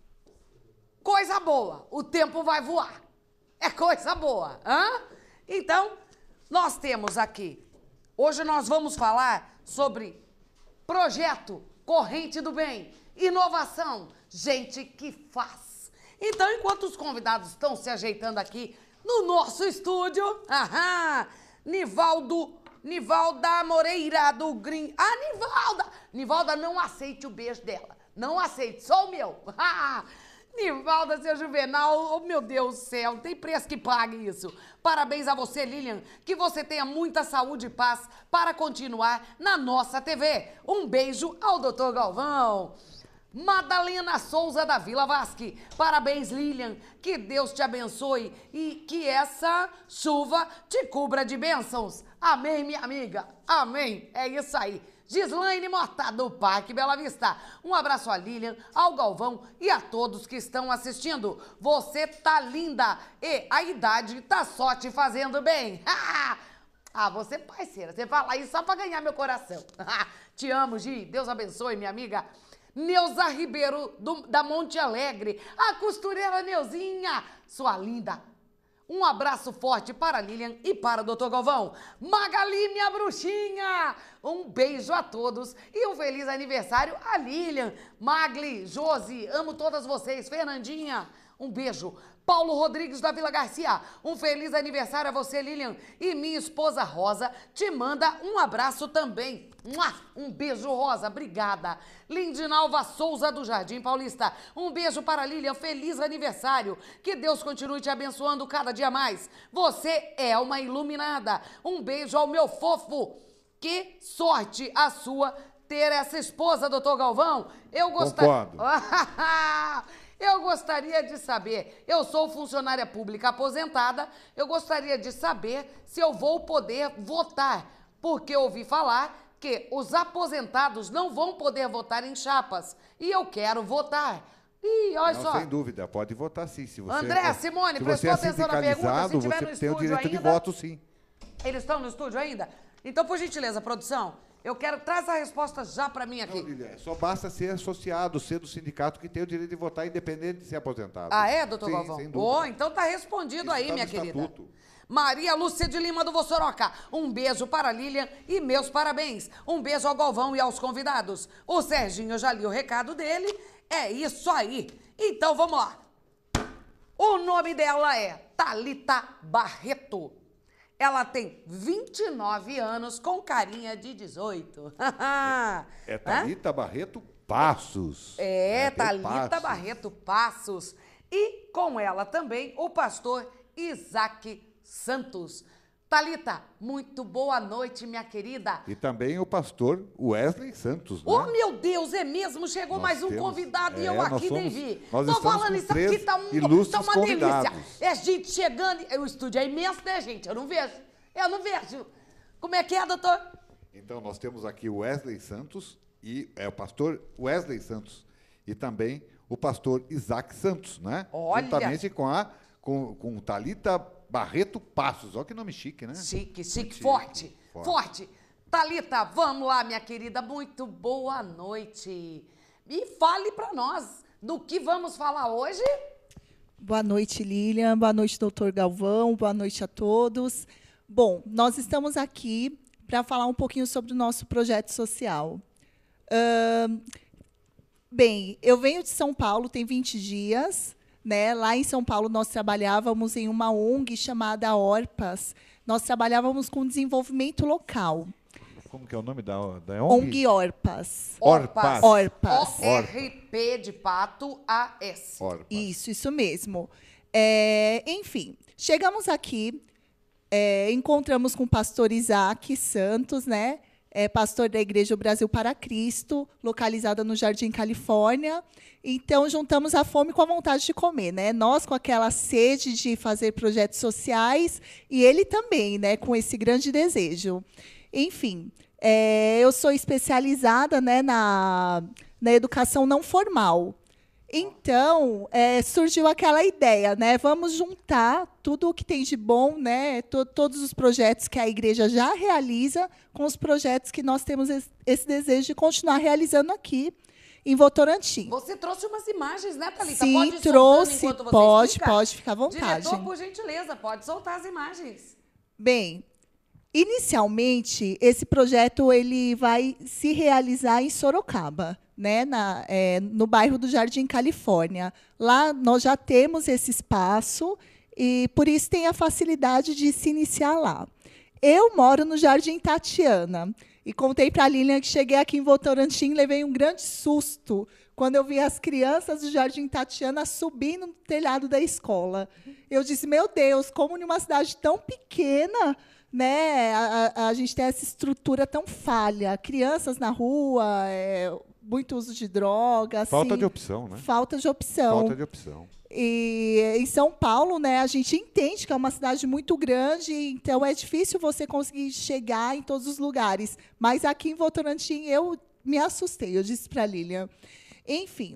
coisa boa. O tempo vai voar. É coisa boa, hã? Então, nós temos aqui, hoje nós vamos falar sobre projeto Corrente do Bem, inovação, gente que faz. Então, enquanto os convidados estão se ajeitando aqui no nosso estúdio, aham, Nivaldo, Nivalda Moreira do Green. Ah, Nivalda! Nivalda, não aceite o beijo dela. Não aceite, só o meu. Nivalda, seu Juvenal, oh meu Deus do céu, tem preço que pague isso. Parabéns a você, Lilian, que você tenha muita saúde e paz para continuar na nossa T V. Um beijo ao doutor Galvão. Madalena Souza da Vila Vasque, parabéns, Lilian, que Deus te abençoe e que essa chuva te cubra de bênçãos. Amém, minha amiga, amém, é isso aí. Gislaine Mota, do Parque Bela Vista. Um abraço a Lilian, ao Galvão e a todos que estão assistindo. Você tá linda e a idade tá só te fazendo bem. Ah, você parceira, você fala isso só pra ganhar meu coração. Te amo, Gi, Deus abençoe, minha amiga. Neuza Ribeiro, do, da Monte Alegre. A costureira Neuzinha, sua linda. Um abraço forte para a Lilian e para o doutor Galvão. Magali, minha bruxinha! Um beijo a todos e um feliz aniversário a Lilian, Magli, Josi, amo todas vocês. Fernandinha, um beijo. Paulo Rodrigues da Vila Garcia, um feliz aniversário a você, Lilian. E minha esposa Rosa te manda um abraço também. Um beijo, Rosa, obrigada. Lindinalva Souza do Jardim Paulista, um beijo para a Lilian, feliz aniversário. Que Deus continue te abençoando cada dia mais. Você é uma iluminada. Um beijo ao meu fofo. Que sorte a sua ter essa esposa, doutor Galvão. Eu gostaria... Concordo. Eu gostaria de saber, eu sou funcionária pública aposentada, eu gostaria de saber se eu vou poder votar, porque ouvi falar que os aposentados não vão poder votar em chapas, e eu quero votar. Ih, olha Não, só. sem dúvida, pode votar sim. Se você, André, Simone, se prestou você é atenção na pergunta, se tiver você no tem o estúdio direito de ainda? voto, sim. Eles estão no estúdio ainda? Então, por gentileza, produção, eu quero... Traz a resposta já para mim Não, aqui. Lilian, só basta ser associado, ser do sindicato que tem o direito de votar, independente de ser aposentado. Ah, é, doutor Sim, Galvão? sem dúvida. Oh, então tá respondido Isso aí, tá minha no querida. estatuto. Maria Lúcia de Lima do Vossoroca, um beijo para a Lilian e meus parabéns. Um beijo ao Galvão e aos convidados. O Serginho, eu já li o recado dele. É isso aí. Então, vamos lá. O nome dela é Thalita Barreto. Ela tem vinte e nove anos com carinha de dezoito. É Thalita Barreto Passos. É, É, tem Thalita Passos. Barreto Passos. E com ela também o pastor Isaac Santos. Thalita, muito boa noite, minha querida. E também o pastor Wesley Santos, né? Oh, meu Deus, é mesmo? Chegou Nós mais um temos- convidado e é, eu nós aqui nem somos- vi. nós Tô estamos falando com isso aqui, três tá, um, ilustres tá uma convidados. delícia. É gente chegando, e o estúdio é imenso, né, gente? Eu não vejo, eu não vejo. Como é que é, doutor? Então, nós temos aqui o Wesley Santos, e é o pastor Wesley Santos, e também o pastor Isaac Santos, né? Olha! Juntamente com a com, com Thalita Barreto Passos, olha que nome chique, né? Chique, chique, Chique, forte, forte. forte. Thalita, vamos lá, minha querida, muito boa noite. E fale para nós do que vamos falar hoje. Boa noite, Lilian. Boa noite, doutor Galvão. Boa noite a todos. Bom, nós estamos aqui para falar um pouquinho sobre o nosso projeto social. Uh, bem, eu venho de São Paulo, tem vinte dias. Né? Lá em São Paulo, nós trabalhávamos em uma O N G chamada ORPAS. Nós trabalhávamos com desenvolvimento local. Como que é o nome da, da O O N G? N G ORPAS. Orpas. ORPAS. O R P de pato, A S. Orpas. Isso, isso mesmo. É, enfim, chegamos aqui, é, encontramos com o pastor Isaac Santos, né? É pastor da Igreja Brasil para Cristo, localizada no Jardim Califórnia. Então, juntamos a fome com a vontade de comer, né? Nós com aquela sede de fazer projetos sociais e ele também, né? Com esse grande desejo. Enfim, é, eu sou especializada, né, na, na educação não formal. Então, é, surgiu aquela ideia, né? Vamos juntar tudo o que tem de bom, né? To, todos os projetos que a igreja já realiza com os projetos que nós temos esse, esse desejo de continuar realizando aqui em Votorantim. Você trouxe umas imagens, né, Thalita? Sim, pode ir trouxe, soltando enquanto você pode, explica? pode, ficar à vontade. Diretor, por gentileza, pode soltar as imagens. Bem, inicialmente, esse projeto ele vai se realizar em Sorocaba, né, na, é, no bairro do Jardim Califórnia. Lá nós já temos esse espaço e, por isso, tem a facilidade de se iniciar lá. Eu moro no Jardim Tatiana e contei para a Lilian que cheguei aqui em Votorantim e levei um grande susto quando eu vi as crianças do Jardim Tatiana subindo no telhado da escola. Eu disse, meu Deus, como numa cidade tão pequena, né, a, a, a gente tem essa estrutura tão falha. Crianças na rua, é, muito uso de drogas. Falta assim, de opção, né? Falta de opção. Falta de opção. E em São Paulo, né, a gente entende que é uma cidade muito grande, então é difícil você conseguir chegar em todos os lugares. Mas aqui em Votorantim eu me assustei, eu disse para a Lilian. Enfim,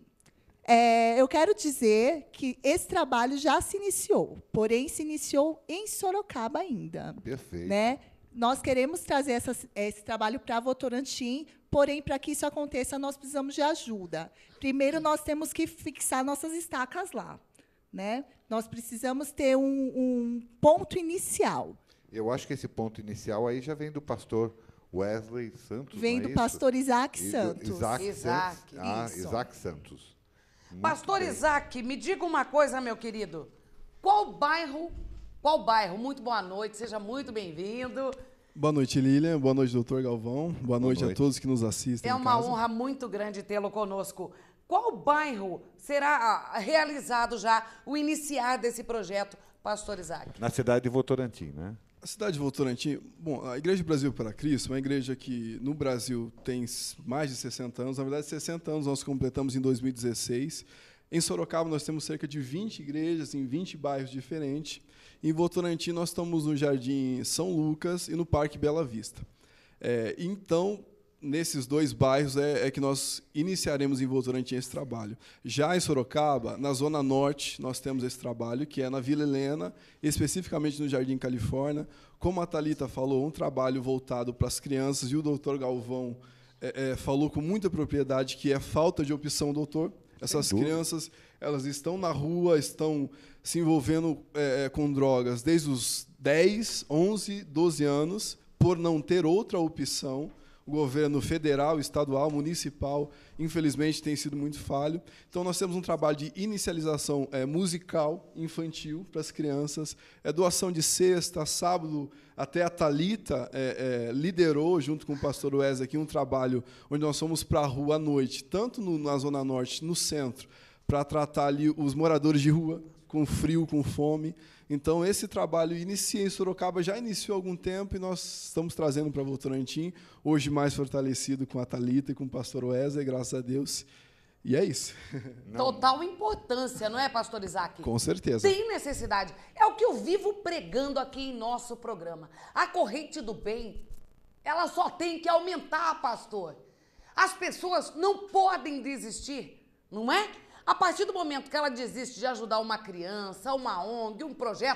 é, eu quero dizer que esse trabalho já se iniciou, porém se iniciou em Sorocaba ainda. Perfeito. Né? Nós queremos trazer essa, esse trabalho para Votorantim, porém, para que isso aconteça, nós precisamos de ajuda. Primeiro, nós temos que fixar nossas estacas lá. Né? Nós precisamos ter um, um ponto inicial. Eu acho que esse ponto inicial aí já vem do pastor Wesley Santos. Vem não é do isso? pastor Isaac E do Santos. Isaac, Isaac, Santos. Ah, isso. Isaac Santos. Muito Pastor bem. Isaac, me diga uma coisa, meu querido. Qual bairro, qual bairro? Muito boa noite, seja muito bem-vindo. Boa noite, Lilian. Boa noite, doutor Galvão. Boa noite, noite. a todos que nos assistem É em uma casa. honra muito grande tê-lo conosco. Qual bairro será ah, realizado já o iniciar desse projeto, pastor Isaac? Na cidade de Votorantim, né? A cidade de Votorantim, bom, a Igreja Brasil para Cristo é uma igreja que no Brasil tem mais de sessenta anos, na verdade sessenta anos nós completamos em dois mil e dezesseis. Em Sorocaba nós temos cerca de vinte igrejas em vinte bairros diferentes. Em Votorantim nós estamos no Jardim São Lucas e no Parque Bela Vista. É, então, nesses dois bairros é, é que nós iniciaremos em Votorantim esse trabalho. Já em Sorocaba, na Zona Norte, nós temos esse trabalho, que é na Vila Helena, especificamente no Jardim Califórnia. Como a Thalita falou, um trabalho voltado para as crianças, e o doutor Galvão é, é, falou com muita propriedade que é falta de opção, doutor. Essas crianças, elas estão na rua, estão se envolvendo é, com drogas desde os dez, onze, doze anos, por não ter outra opção. O governo federal, estadual, municipal, infelizmente, tem sido muito falho. Então, nós temos um trabalho de inicialização é, musical infantil para as crianças, é, doação de cesta, sábado, até a Thalita é, é, liderou, junto com o pastor Wesley, aqui, um trabalho onde nós fomos para a rua à noite, tanto no, na Zona Norte, no centro, para tratar ali os moradores de rua, com frio, com fome. Então, esse trabalho inicia em Sorocaba, já iniciou há algum tempo, e nós estamos trazendo para Votorantim, hoje mais fortalecido com a Thalita e com o pastor Wesley, graças a Deus. E é isso. Não. Total importância, não é, pastor Isaac? Com certeza. Tem necessidade. É o que eu vivo pregando aqui em nosso programa. A corrente do bem, ela só tem que aumentar, pastor. As pessoas não podem desistir, não é? A partir do momento que ela desiste de ajudar uma criança, uma O N G, um projeto,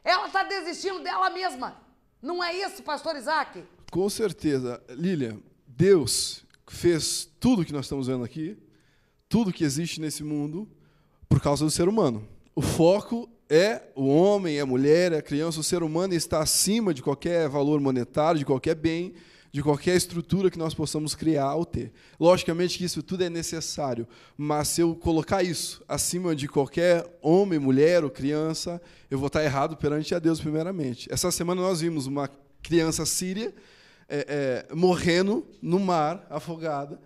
ela está desistindo dela mesma. Não é isso, pastor Isaac? Com certeza. Lília, Deus fez tudo que nós estamos vendo aqui, tudo que existe nesse mundo, por causa do ser humano. O foco é o homem, é a mulher, é a criança. O ser humano está acima de qualquer valor monetário, de qualquer bem, de qualquer estrutura que nós possamos criar ou ter. Logicamente que isso tudo é necessário, mas se eu colocar isso acima de qualquer homem, mulher ou criança, eu vou estar errado perante a Deus primeiramente. Essa semana nós vimos uma criança síria é, é, morrendo no mar, afogada,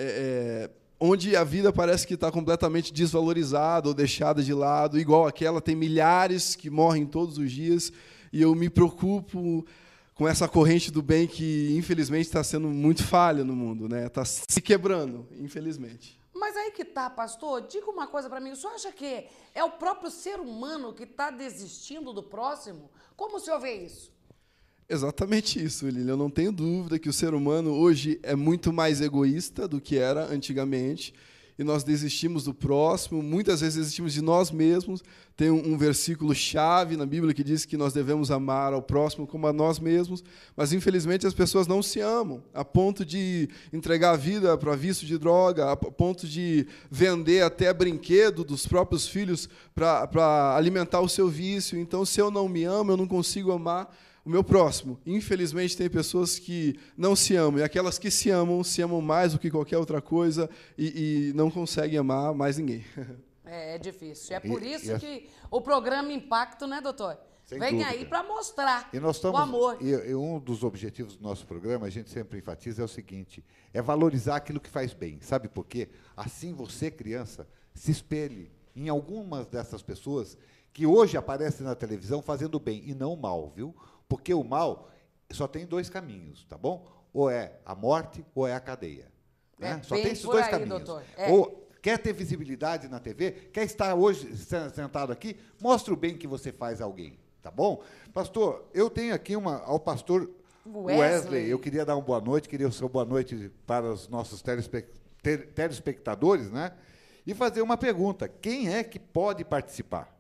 é, é, onde a vida parece que está completamente desvalorizada ou deixada de lado, igual aquela, tem milhares que morrem todos os dias, e eu me preocupo com essa corrente do bem que, infelizmente, está sendo muito falha no mundo, né? Está se quebrando, infelizmente. Mas aí que tá, pastor, diga uma coisa para mim, o senhor acha que é o próprio ser humano que está desistindo do próximo? Como o senhor vê isso? Exatamente isso, Lília. Eu não tenho dúvida que o ser humano hoje é muito mais egoísta do que era antigamente, e nós desistimos do próximo, muitas vezes desistimos de nós mesmos. Tem um, um versículo-chave na Bíblia que diz que nós devemos amar ao próximo como a nós mesmos, mas, infelizmente, as pessoas não se amam, a ponto de entregar a vida para vício de droga, a ponto de vender até brinquedo dos próprios filhos para alimentar o seu vício. Então, se eu não me amo, eu não consigo amar o meu próximo. Infelizmente, tem pessoas que não se amam, e aquelas que se amam, se amam mais do que qualquer outra coisa e, e não conseguem amar mais ninguém. É, é difícil. É por E- isso e a- que o programa Impacto, né, doutor? Sem Vem dúvida. aí para mostrar E nós estamos, o amor. E, e um dos objetivos do nosso programa, a gente sempre enfatiza, é o seguinte: é valorizar aquilo que faz bem. Sabe por quê? Assim você, criança, se espelhe em algumas dessas pessoas que hoje aparecem na televisão fazendo bem e não o mal, viu? Porque o mal só tem dois caminhos, tá bom? Ou é a morte ou é a cadeia. Né? É Só bem tem esses por dois aí, caminhos. doutor. É. Ou quer ter visibilidade na T V, quer estar hoje se- sentado aqui, mostra o bem que você faz a alguém, tá bom? Pastor, eu tenho aqui uma, ao pastor Wesley. Wesley, eu queria dar uma boa noite, queria o seu boa noite para os nossos telespe- te- telespectadores, né? E fazer uma pergunta: quem é que pode participar?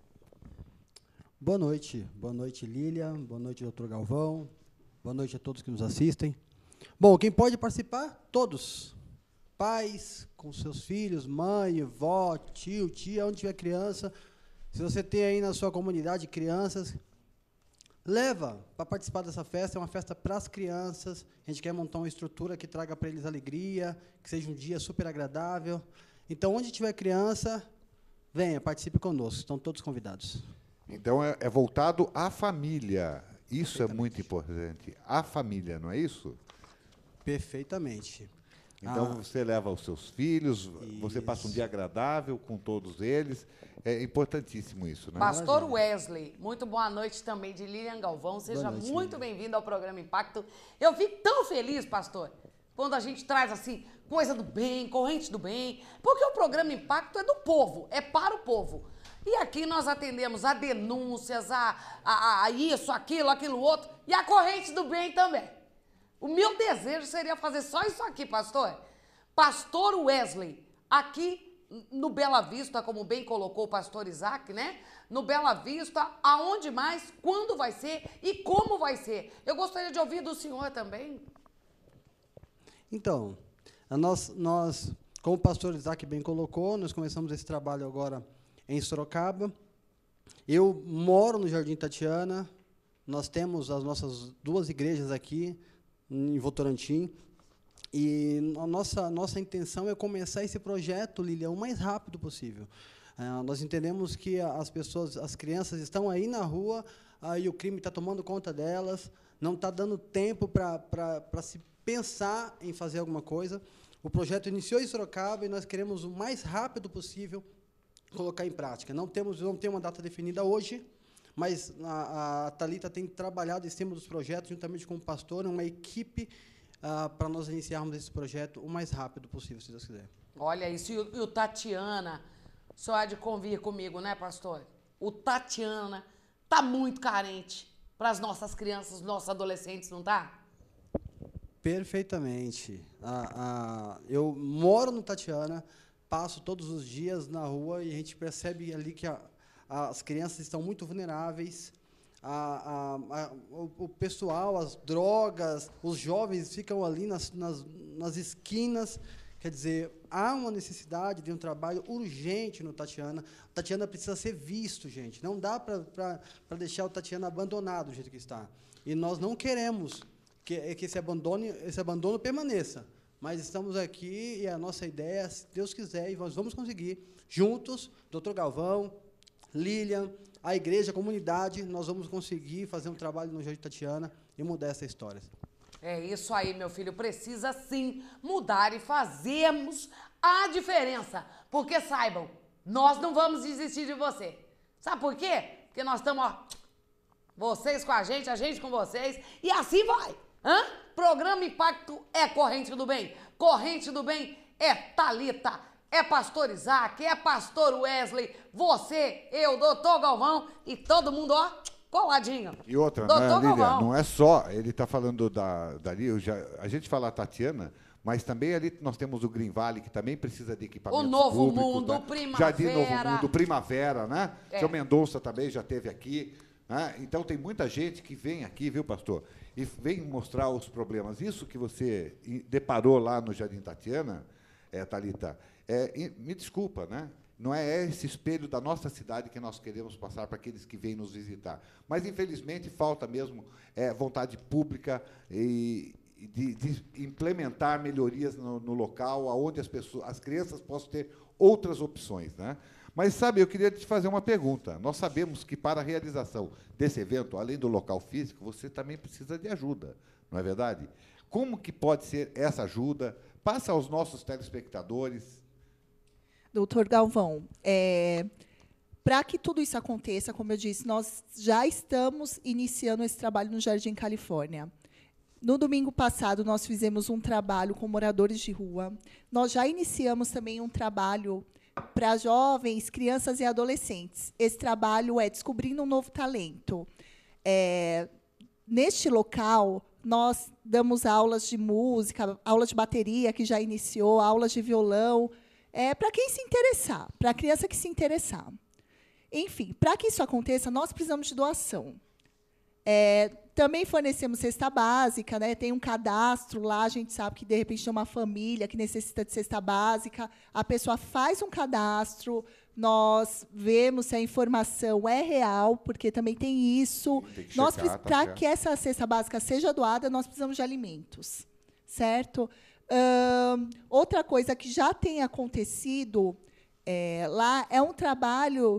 Boa noite. Boa noite, Lília. Boa noite, doutor Galvão. Boa noite a todos que nos assistem. Bom, quem pode participar? Todos. Pais, com seus filhos, mãe, vó, tio, tia, onde tiver criança. Se você tem aí na sua comunidade crianças, leva para participar dessa festa. É uma festa para as crianças. A gente quer montar uma estrutura que traga para eles alegria, que seja um dia super agradável. Então, onde tiver criança, venha, participe conosco. Estão todos convidados. Então, é, é voltado à família. Isso é muito importante. A família, não é isso? Perfeitamente. Então, Ah, você leva os seus filhos, você passa um dia agradável com todos eles. É importantíssimo isso, né? Pastor Wesley, muito boa noite também de Lilian Galvão. Seja noite, muito bem-vindo ao programa Impacto. Eu fico tão feliz, pastor, quando a gente traz assim, coisa do bem, corrente do bem, porque o programa Impacto é do povo, é para o povo. E aqui nós atendemos a denúncias, a, a, a isso, aquilo, aquilo outro, e a corrente do bem também. O meu desejo seria fazer só isso aqui, pastor. Pastor Wesley, aqui no Bela Vista, como bem colocou o pastor Isaac, né? No Bela Vista, aonde mais, quando vai ser e como vai ser. Eu gostaria de ouvir do senhor também. Então, a nós, nós, como o pastor Isaac bem colocou, nós começamos esse trabalho agora em Sorocaba. Eu moro no Jardim Tatiana, nós temos as nossas duas igrejas aqui, em Votorantim, e a nossa, nossa intenção é começar esse projeto, Lília, o mais rápido possível. Ah, nós entendemos que as pessoas, as crianças estão aí na rua, aí o crime está tomando conta delas, não está dando tempo para se pensar em fazer alguma coisa. O projeto iniciou em Sorocaba e nós queremos o mais rápido possível colocar em prática. Não temos, não tem uma data definida hoje, mas a, a Thalita tem trabalhado em cima dos projetos, juntamente com o pastor, uma equipe, ah, para nós iniciarmos esse projeto o mais rápido possível, se Deus quiser. Olha isso, e o, e o Tatiana, o senhor há de convir comigo, né, pastor? O Tatiana tá muito carente para as nossas crianças, nossos adolescentes, não tá? Perfeitamente. Ah, ah, eu moro no Tatiana, passo todos os dias na rua e a gente percebe ali que a, as crianças estão muito vulneráveis. a, a, a, o, o pessoal, as drogas, os jovens ficam ali nas, nas, nas esquinas. Quer dizer, há uma necessidade de um trabalho urgente no Tatiana. O Tatiana precisa ser visto, gente. Não dá para deixar o Tatiana abandonado do jeito que está. E nós não queremos que, que esse, abandono, esse abandono permaneça. Mas estamos aqui e a nossa ideia, se Deus quiser, e nós vamos conseguir, juntos, doutor Galvão, Lilian, a igreja, a comunidade, nós vamos conseguir fazer um trabalho no Jardim Tatiana e mudar essa história. É isso aí, meu filho. Precisa, sim, mudar e fazermos a diferença. Porque, saibam, nós não vamos desistir de você. Sabe por quê? Porque nós estamos, ó, vocês com a gente, a gente com vocês, e assim vai. Hã? Programa Impacto é Corrente do Bem. Corrente do Bem é Thalita, é Pastor Isaac, é Pastor Wesley, você, eu, doutor Galvão e todo mundo, ó, coladinho. E outra, doutor né, Lília, Galvão. não é só, ele está falando da, dali, eu já, a gente fala a Tatiana, mas também ali nós temos o Green Valley, que também precisa de equipamentos O Novo públicos, Mundo, né? o Primavera. Jardim Novo Mundo, Primavera, né? É. Seu Mendonça também já esteve aqui. Né? Então, tem muita gente que vem aqui, viu, pastor? E vem mostrar os problemas. Isso que você deparou lá no Jardim Tatiana, é, Thalita, é, me desculpa, né? Não é esse espelho da nossa cidade que nós queremos passar para aqueles que vêm nos visitar. Mas, infelizmente, falta mesmo é, vontade pública e de, de implementar melhorias no, no local, onde as, pessoas, as crianças possam ter outras opções. Né? Mas, sabe, eu queria te fazer uma pergunta. Nós sabemos que, para a realização desse evento, além do local físico, você também precisa de ajuda, não é verdade? Como que pode ser essa ajuda? Passa aos nossos telespectadores. Doutor Galvão, é, para que tudo isso aconteça, como eu disse, nós já estamos iniciando esse trabalho no Jardim Califórnia. No domingo passado, nós fizemos um trabalho com moradores de rua. Nós já iniciamos também um trabalho para jovens, crianças e adolescentes. Esse trabalho é Descobrindo um Novo Talento. É, neste local, nós damos aulas de música, aula de bateria, que já iniciou, aulas de violão, é, para quem se interessar, para a criança que se interessar. Enfim, para que isso aconteça, nós precisamos de doação. É, também fornecemos cesta básica, né? Tem um cadastro lá, a gente sabe que, de repente, tem uma família que necessita de cesta básica, a pessoa faz um cadastro, nós vemos se a informação é real, porque também tem isso. Nós, para que essa cesta básica seja doada, nós precisamos de alimentos, certo? Hum, outra coisa que já tem acontecido é, lá é um trabalho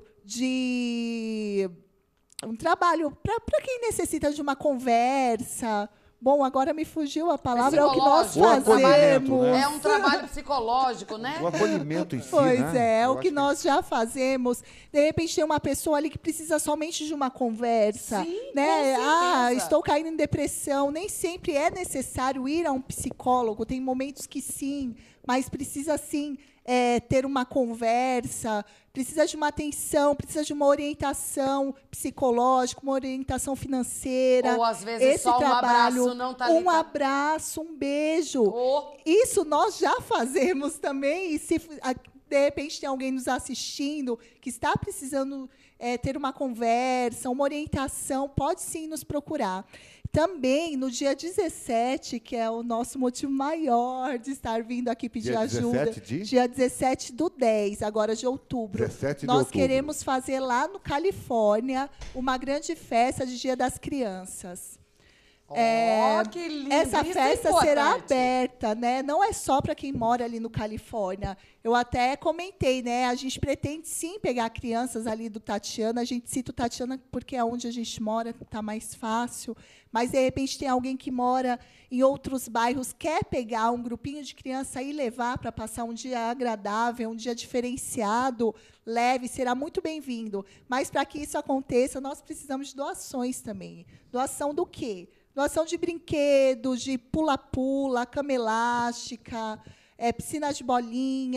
de... Um trabalho para quem necessita de uma conversa. Bom, agora me fugiu a palavra, é o que nós fazemos. Né? É um trabalho psicológico, né? O acolhimento em si, Pois né? é, é Eu o que nós que... já fazemos. De repente, tem uma pessoa ali que precisa somente de uma conversa. Sim, né? com Ah, certeza. estou caindo em depressão. Nem sempre é necessário ir a um psicólogo. Tem momentos que sim, mas precisa, sim, é, ter uma conversa, precisa de uma atenção, precisa de uma orientação psicológica, uma orientação financeira. Ou, às vezes, Esse só um trabalho, abraço, não, Thalita? um abraço, um beijo. Oh. Isso nós já fazemos também. E se, de repente, tem alguém nos assistindo que está precisando é, ter uma conversa, uma orientação, pode, sim, nos procurar. Também, no dia dezessete, que é o nosso motivo maior de estar vindo aqui pedir Dia ajuda. dezessete de? Dia dezessete do dez, agora de outubro. dezessete de Nós outubro. queremos fazer lá no Califórnia uma grande festa de Dia das Crianças. É, oh, que lindo! Essa Isso festa é será importante. aberta, né? Não é só para quem mora ali no Califórnia. Eu até comentei, né? A gente pretende sim pegar crianças ali do Tatiana. A gente cita o Tatiana porque é onde a gente mora, está mais fácil. Mas, de repente, tem alguém que mora em outros bairros, quer pegar um grupinho de criança e levar para passar um dia agradável, um dia diferenciado, leve, será muito bem-vindo. Mas, para que isso aconteça, nós precisamos de doações também. Doação do quê? Doação de brinquedos, de pula-pula, cama elástica, é, piscina de bolinha,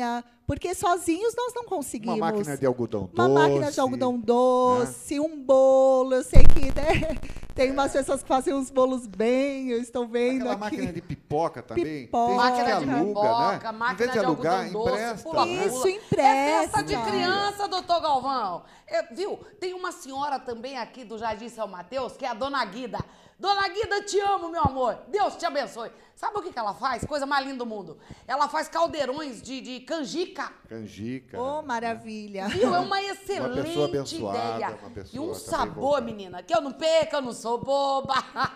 Porque sozinhos nós não conseguimos. Uma máquina de algodão doce. Uma máquina de algodão doce, né? Um bolo. Eu sei que, né, tem umas pessoas que fazem uns bolos bem, eu estou vendo Aquela aqui. máquina de pipoca também. Pipoca. Tem gente que Máquina de aluga, pipoca, né? máquina Em vez de de alugar, algodão doce, empresta. pula, né? Isso, É empresta. festa de criança, doutor Galvão. É, viu? Tem uma senhora também aqui do Jardim São Mateus, que é a dona Guida. Dona Guida, te amo, meu amor. Deus te abençoe. Sabe o que, que ela faz? Coisa mais linda do mundo. Ela faz caldeirões de, de canjica. Canjica. Oh, maravilha. Viu? É uma excelente Uma pessoa abençoada, ideia. uma pessoa E um também sabor, voltada. menina, que eu não perco, eu não sou boba.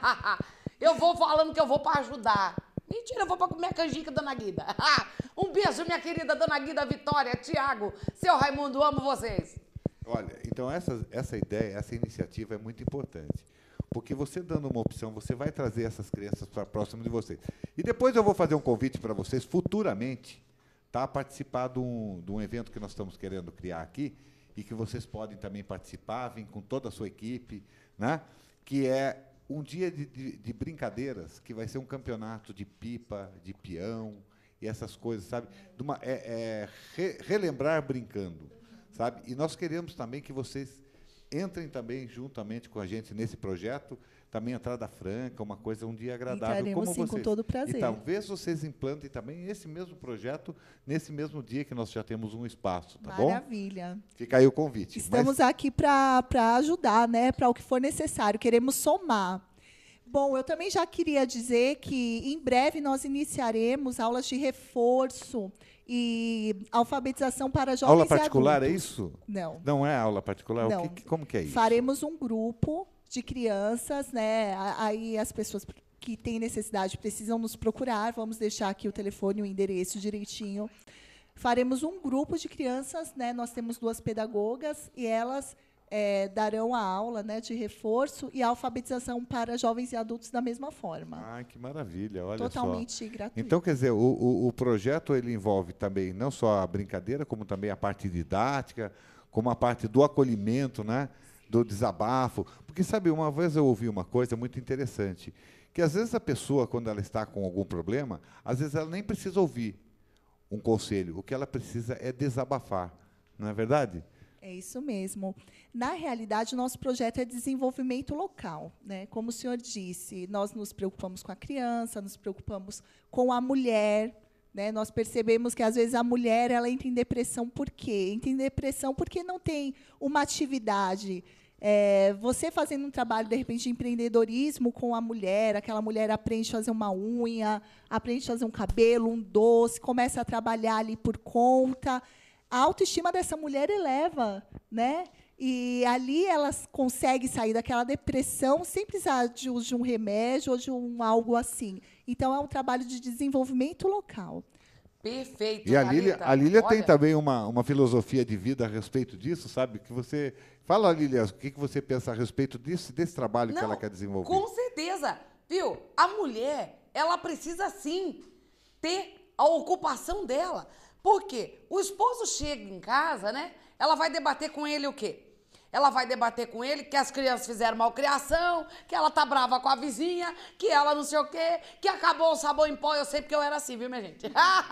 Eu vou falando que eu vou pra ajudar. Mentira, eu vou pra comer a canjica, dona Guida. Um beijo, minha querida dona Guida Vitória, Tiago, seu Raimundo, amo vocês. Olha, então essa, essa ideia, essa iniciativa é muito importante. Porque você dando uma opção, você vai trazer essas crianças para próximo de vocês. E depois eu vou fazer um convite para vocês, futuramente, tá, participar de um, de um evento que nós estamos querendo criar aqui, e que vocês podem também participar, vir com toda a sua equipe, né, que é um dia de, de, de brincadeiras, que vai ser um campeonato de pipa, de peão, e essas coisas, sabe? De uma, é, é, re, relembrar brincando, sabe? E nós queremos também que vocês entrem também juntamente com a gente nesse projeto, também entrada franca, uma coisa, um dia agradável, Entraremos, como sim, vocês. com todo prazer. E talvez vocês implantem também esse mesmo projeto nesse mesmo dia que nós já temos um espaço, tá bom? Maravilha. Fica aí o convite. Estamos Mas, aqui para ajudar, né, para o que for necessário. Queremos somar. Bom, eu também já queria dizer que, em breve, nós iniciaremos aulas de reforço e alfabetização para jovens aula particular e é adultos. isso? Não. Não é aula particular? Não. O que, como que é isso? Faremos um grupo de crianças, né? A- Aí as pessoas que têm necessidade precisam nos procurar. Vamos deixar aqui o telefone, o endereço direitinho. Faremos um grupo de crianças, né? Nós temos duas pedagogas e elas eh, darão a aula, né, de reforço e alfabetização para jovens e adultos da mesma forma. Ah, que maravilha, olha Totalmente só. gratuito. Então, quer dizer, o, o, o projeto ele envolve também não só a brincadeira, como também a parte didática, como a parte do acolhimento, né, do desabafo. Porque, sabe, uma vez eu ouvi uma coisa muito interessante, que às vezes a pessoa, quando ela está com algum problema, às vezes ela nem precisa ouvir um conselho, o que ela precisa é desabafar, não é verdade? É isso mesmo. Na realidade, o nosso projeto é desenvolvimento local, né? Como o senhor disse, nós nos preocupamos com a criança, nos preocupamos com a mulher, né? Nós percebemos que, às vezes, a mulher ela entra em depressão por quê? Entra em depressão porque não tem uma atividade. É, você fazendo um trabalho, de repente, de empreendedorismo com a mulher, aquela mulher aprende a fazer uma unha, aprende a fazer um cabelo, um doce, começa a trabalhar ali por conta. A autoestima dessa mulher eleva, né? E ali ela consegue sair daquela depressão sem precisar de, de um remédio ou de um algo assim. Então, é um trabalho de desenvolvimento local. Perfeito, E a Lília, Thalita. a Lília tem Olha, também uma, uma filosofia de vida a respeito disso, sabe? Que você fala, Lília, o que que você pensa a respeito disso, desse trabalho que Não, ela quer desenvolver? com certeza. Viu? A mulher, ela precisa, sim, ter a ocupação dela. Por quê? O esposo chega em casa, né? Ela vai debater com ele o quê? Ela vai debater com ele que as crianças fizeram malcriação, que ela tá brava com a vizinha, que ela não sei o quê, que acabou o sabão em pó. Eu sei porque eu era assim, viu, minha gente?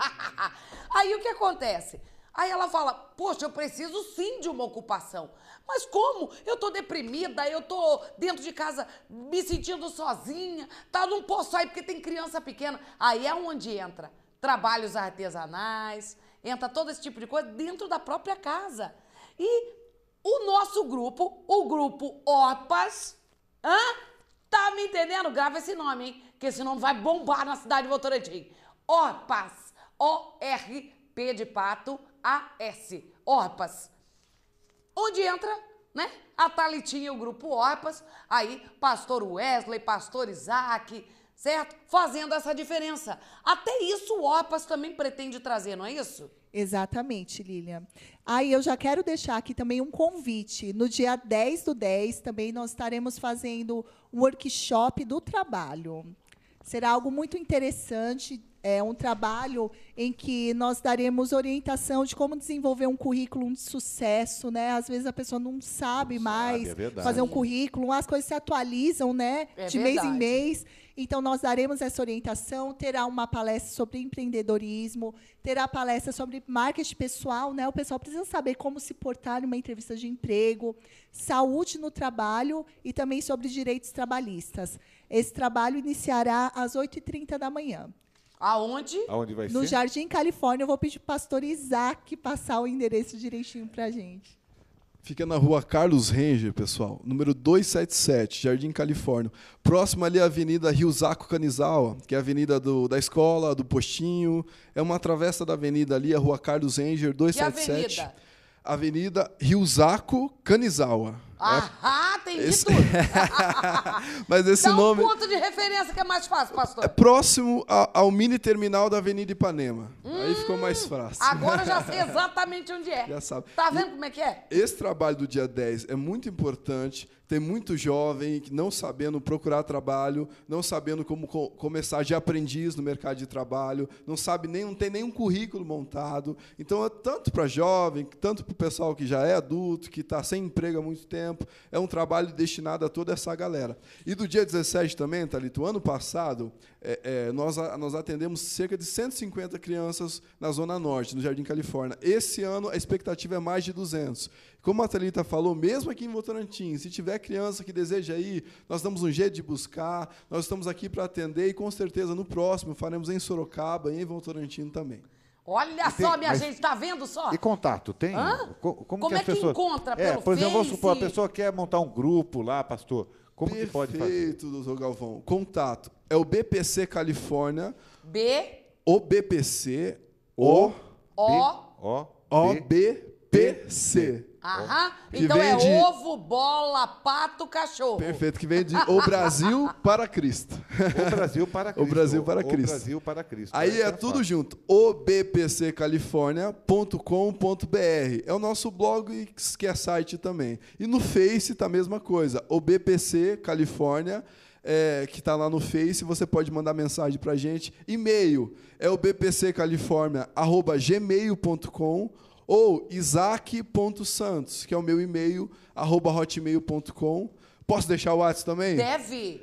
Aí o que acontece? Aí ela fala, poxa, eu preciso sim de uma ocupação. Mas como? Eu tô deprimida, eu tô dentro de casa me sentindo sozinha, tá? Eu não posso sair porque tem criança pequena. Aí é onde entra trabalhos artesanais, entra todo esse tipo de coisa dentro da própria casa. E o nosso grupo, o grupo OPAS, hã? Tá me entendendo? Grava esse nome, hein? Porque esse nome vai bombar na cidade de Votorantim. OPAS, O R P de pato, A S, OPAS. Onde entra, né? A Thalitinha e o grupo OPAS, aí pastor Wesley, pastor Isaac, certo? Fazendo essa diferença. Até isso o OPAS também pretende trazer, não é isso? Exatamente, Lilian. Aí eu já quero deixar aqui também um convite. No dia dez do dez, também nós estaremos fazendo um workshop do trabalho. Será algo muito interessante, é um trabalho em que nós daremos orientação de como desenvolver um currículo de sucesso, né? Às vezes a pessoa não sabe Não mais sabe, é verdade. fazer um currículo, as coisas se atualizam, né? É de mês em verdade. mês. Então, nós daremos essa orientação, terá uma palestra sobre empreendedorismo, terá palestra sobre marketing pessoal, né? O pessoal precisa saber como se portar numa entrevista de emprego, saúde no trabalho e também sobre direitos trabalhistas. Esse trabalho iniciará às oito e trinta da manhã. Aonde? Aonde vai No ser? Jardim Califórnia, eu vou pedir para o pastor Isaac passar o endereço direitinho para a gente. Fica na rua Carlos Ranger, pessoal, número duzentos e setenta e sete, Jardim Califórnia. Próximo ali à Avenida Ryuzaku Kanizawa, que é a avenida do, da escola, do postinho. É uma travessa da avenida ali, a rua Carlos Ranger, duzentos e setenta e sete. avenida? Avenida Ryuzaku Kanizawa. Ah, tem de esse- tudo. Mas esse Dá um nome ponto de referência que é mais fácil, pastor. é próximo a- ao mini terminal da Avenida Ipanema. Aí ficou mais fácil. Agora eu já sei exatamente onde é. Já sabe. Tá vendo como é que é? Esse trabalho do dia dez é muito importante. Tem muito jovem que não sabendo procurar trabalho, não sabendo como co- começar de aprendiz no mercado de trabalho, não sabe nem, não tem nenhum currículo montado. Então, é tanto para jovem, tanto para o pessoal que já é adulto, que está sem emprego há muito tempo, é um trabalho destinado a toda essa galera. E do dia dezessete também, Thalita, o ano passado, é, é, nós, a- nós atendemos cerca de cento e cinquenta crianças na Zona Norte, no Jardim Califórnia. Esse ano, a expectativa é mais de duzentos. Como a Thalita falou, mesmo aqui em Votorantim, se tiver criança que deseja ir, nós damos um jeito de buscar, nós estamos aqui para atender e, com certeza, no próximo, faremos em Sorocaba e em Votorantim também. Olha E tem- só, minha mas- gente, tá vendo só? E contato, tem? Hã? Co- Como, Como que é as que pessoas... encontra? É, Pelo por exemplo, vamos Face? supor, a pessoa quer montar um grupo lá, pastor. Como que pode fazer? Perfeito, doutor Galvão. Contato. É o B P C Califórnia, B, o B P C, o O, O, O B, B P C. aham. Que Então vem é de- ovo, bola, pato, cachorro. Perfeito, que vem de O Brasil para Cristo. o Brasil para Cristo. O Brasil para Cristo. O Brasil para Cristo. Aí Essa é tudo fácil. junto. o b p c california ponto com ponto b r. É o nosso blog, que é site também. E no Face tá a mesma coisa. O B P C Califórnia, é, que está lá no Face, você pode mandar mensagem para a gente. E-mail é o b p c california arroba gmail ponto com ou isaac ponto santos, que é o meu e-mail, arroba hotmail ponto com. Posso deixar o WhatsApp também? Deve.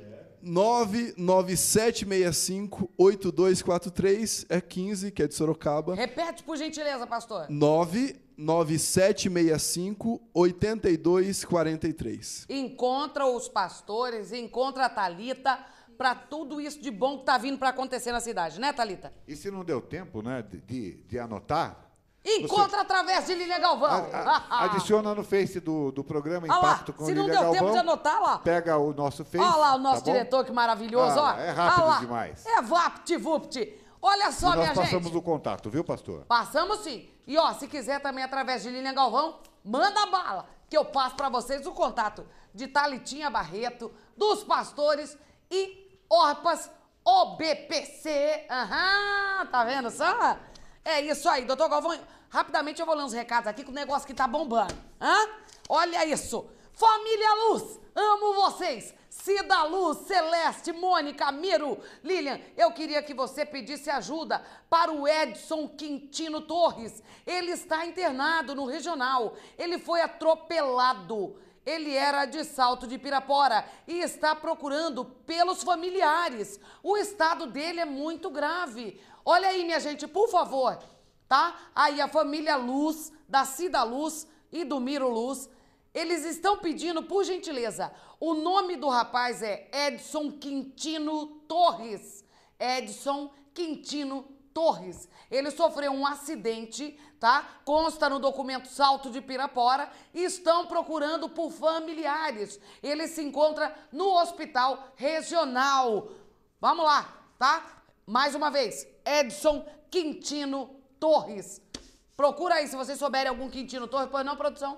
nove nove sete seis cinco oito dois quatro três, é quinze, que é de Sorocaba. Repete, por gentileza, pastor. nove nove sete seis cinco oito dois quatro três. Encontra os pastores, encontra a Thalita para tudo isso de bom que tá vindo para acontecer na cidade, né, Thalita? E se não deu tempo, né, de, de, de anotar, Encontra através de Lília Galvão. a- a- adiciona no Face do, do programa Olha lá, Impacto com se não Lília deu tempo Galvão. de anotar lá. Pega o nosso Face. Olha lá o nosso tá bom? diretor, que maravilhoso, Ah, ó. lá, é rápido Olha lá. demais. É vapt-vupt. Olha só, E nós minha passamos gente. o contato, viu, pastor? Passamos sim. E ó, se quiser também através de Lilian Galvão, manda bala, que eu passo pra vocês o contato de Thalitinha Barreto, dos pastores e Orpas O B P C. Aham, tá vendo só? É isso aí, doutor Galvão. Rapidamente eu vou ler uns recados aqui com o negócio que tá bombando. Hã? Olha isso. Família Luz, amo vocês. Cida Luz, Celeste, Mônica, Miro. Lilian, eu queria que você pedisse ajuda para o Edson Quintino Torres. Ele está internado no regional. Ele foi atropelado. Ele era de Salto de Pirapora e está procurando pelos familiares. O estado dele é muito grave. Olha aí, minha gente, por favor, tá? Aí a família Luz, da Cida Luz e do Miro Luz, eles estão pedindo, por gentileza, o nome do rapaz é Edson Quintino Torres. Edson Quintino Torres. Ele sofreu um acidente, tá? Consta no documento Salto de Pirapora e estão procurando por familiares. Ele se encontra no hospital regional. Vamos lá, tá? Mais uma vez, Edson Quintino Torres. Procura aí se vocês souberem algum Quintino Torres. Pois não, produção?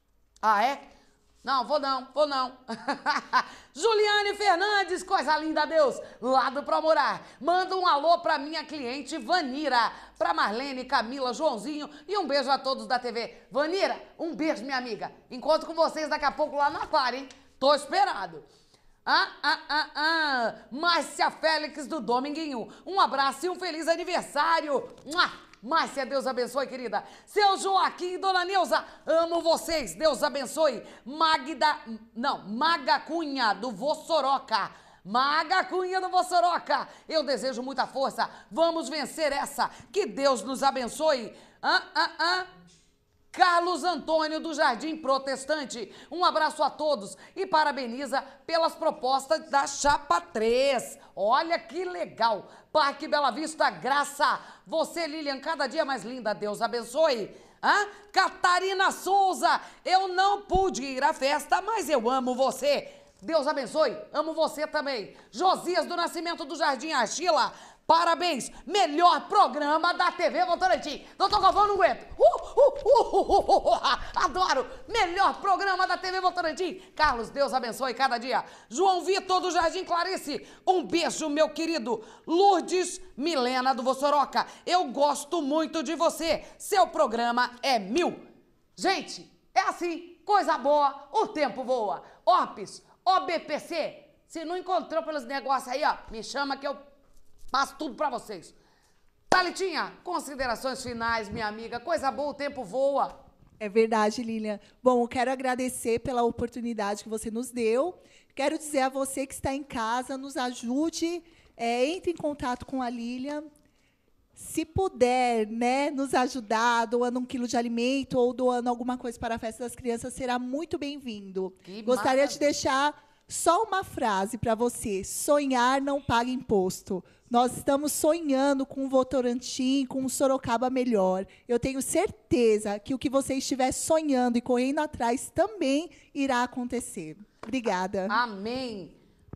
Ah, é? Não, vou não, vou não. Juliane Fernandes, coisa linda, Deus, lá do Promorar. Manda um alô pra minha cliente Vanira, pra Marlene, Camila, Joãozinho e um beijo a todos da T V. Vanira, um beijo, minha amiga. Encontro com vocês daqui a pouco lá no aquário, hein? Tô esperado. Ah, ah, ah, ah. Márcia Félix do Dominguinho. Um abraço e um feliz aniversário. Mua! Márcia, Deus abençoe, querida. Seu Joaquim e Dona Neuza, amo vocês. Deus abençoe. Magda, não, Maga Cunha, do Vossoroca. Maga Cunha do Vossoroca. Eu desejo muita força. Vamos vencer essa. Que Deus nos abençoe. Ah, ah, ah. Carlos Antônio do Jardim Protestante. Um abraço a todos e parabeniza pelas propostas da Chapa três. Olha que legal. Parque Bela Vista, Graça. Você, Lilian, cada dia mais linda. Deus abençoe. Hã? Catarina Souza. Eu não pude ir à festa, mas eu amo você. Deus abençoe. Amo você também. Josias do Nascimento do Jardim Archila. Parabéns, melhor programa da T V Votorantim. Doutor Galvão, não aguento. Uh, uh, uh, uh, uh, uh, adoro. Melhor programa da T V Votorantim. Carlos, Deus abençoe cada dia. João Vitor do Jardim Clarice. Um beijo, meu querido. Lourdes Milena do Vossoroca. Eu gosto muito de você. Seu programa é mil. Gente, é assim. Coisa boa, o tempo voa. Orpes, O B P C. Se não encontrou pelos negócios aí, ó, me chama que eu passo tudo pra vocês. Thalitinha, considerações finais, minha amiga. Coisa boa, o tempo voa. É verdade, Lilian. Bom, eu quero agradecer pela oportunidade que você nos deu. Quero dizer a você que está em casa, nos ajude, é, entre em contato com a Lilian. Se puder, né, nos ajudar, doando um quilo de alimento ou doando alguma coisa para a festa das crianças, será muito bem-vindo. Gostaria de deixar só uma frase para você. Sonhar não paga imposto. Nós estamos sonhando com o Votorantim, com o Sorocaba melhor. Eu tenho certeza que o que você estiver sonhando e correndo atrás também irá acontecer. Obrigada. Amém.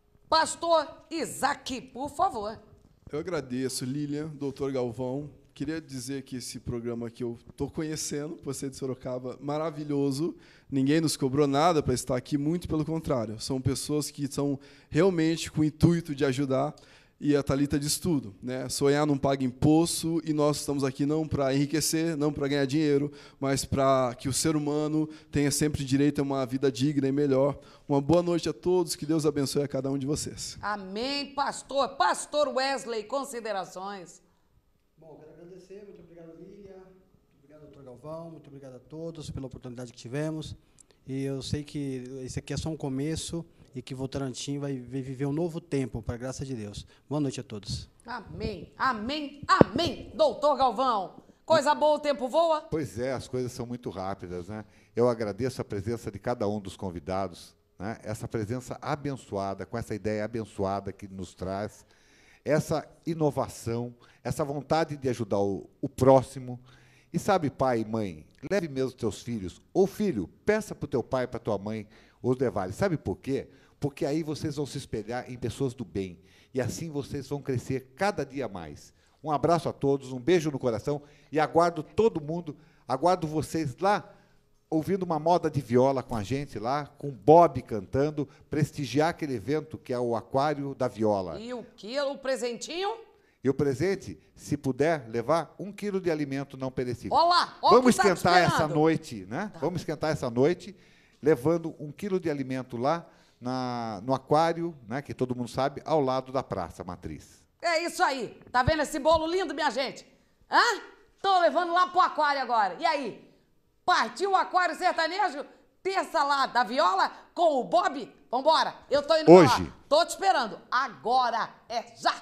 Pastor Isaac, por favor. Eu agradeço, Lilian, doutor Galvão. Queria dizer que esse programa que eu estou conhecendo, você de Sorocaba, maravilhoso. Ninguém nos cobrou nada para estar aqui, muito pelo contrário. São pessoas que estão realmente com o intuito de ajudar. E a Thalita diz tudo, né? Sonhar não paga imposto, e nós estamos aqui não para enriquecer, não para ganhar dinheiro, mas para que o ser humano tenha sempre direito a uma vida digna e melhor. Uma boa noite a todos, que Deus abençoe a cada um de vocês. Amém, pastor. Pastor Wesley, considerações. Bom, quero agradecer, muito obrigado, Lilian, muito obrigado, doutor Galvão, muito obrigado a todos pela oportunidade que tivemos. E eu sei que esse aqui é só um começo, e que Votorantim vai viver um novo tempo, para a graça de Deus. Boa noite a todos. Amém, amém, amém. Doutor Galvão, coisa boa, o tempo voa? Pois é, as coisas são muito rápidas, né? Eu agradeço a presença de cada um dos convidados, né? Essa presença abençoada, com essa ideia abençoada que nos traz, essa inovação, essa vontade de ajudar o, o próximo. E sabe, pai e mãe, leve mesmo teus filhos, ou filho, peça para o teu pai e para a tua mãe os levarem. Sabe por quê? Porque aí vocês vão se espelhar em pessoas do bem. E assim vocês vão crescer cada dia mais. Um abraço a todos, um beijo no coração e aguardo todo mundo, aguardo vocês lá, ouvindo uma moda de viola com a gente lá, com Bob cantando, prestigiar aquele evento que é o Aquário da Viola. E o que? O presentinho? E o presente, se puder, levar um quilo de alimento não perecível. Olá, ó, vamos que tá esquentar esperando. essa noite, né? Tá. Vamos esquentar essa noite, levando um quilo de alimento lá na, no aquário, né, que todo mundo sabe, ao lado da Praça Matriz. É isso aí. Tá vendo esse bolo lindo, minha gente? Hã? Tô levando lá pro aquário agora. E aí? Partiu o aquário sertanejo? Terça lá da viola com o Bob? Vambora. Eu tô indo Hoje. lá. Tô te esperando. Agora é já.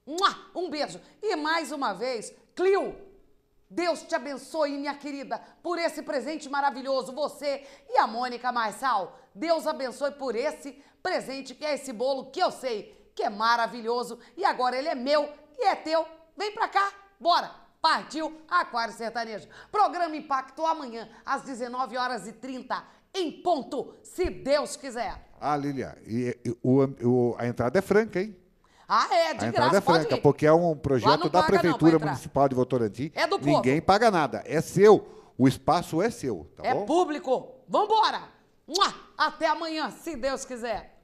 Um beijo. E mais uma vez, Clio, Deus te abençoe, minha querida, por esse presente maravilhoso. Você e a Mônica Marçal. Deus abençoe por esse presente, que é esse bolo que eu sei que é maravilhoso. E agora ele é meu e é teu. Vem pra cá, bora. Partiu Aquário Sertanejo. Programa Impacto amanhã, às dezenove horas e trinta, em ponto, se Deus quiser. Ah, Lilian, e, e, o, o, a entrada é franca, hein? Ah, é, de a graça, entrada é franca, pode ir. porque é um projeto da paga, Prefeitura não, Municipal de Votorantim. É do povo. Ninguém paga nada, é seu. O espaço é seu, tá é bom? público. Vambora. Até amanhã, se Deus quiser.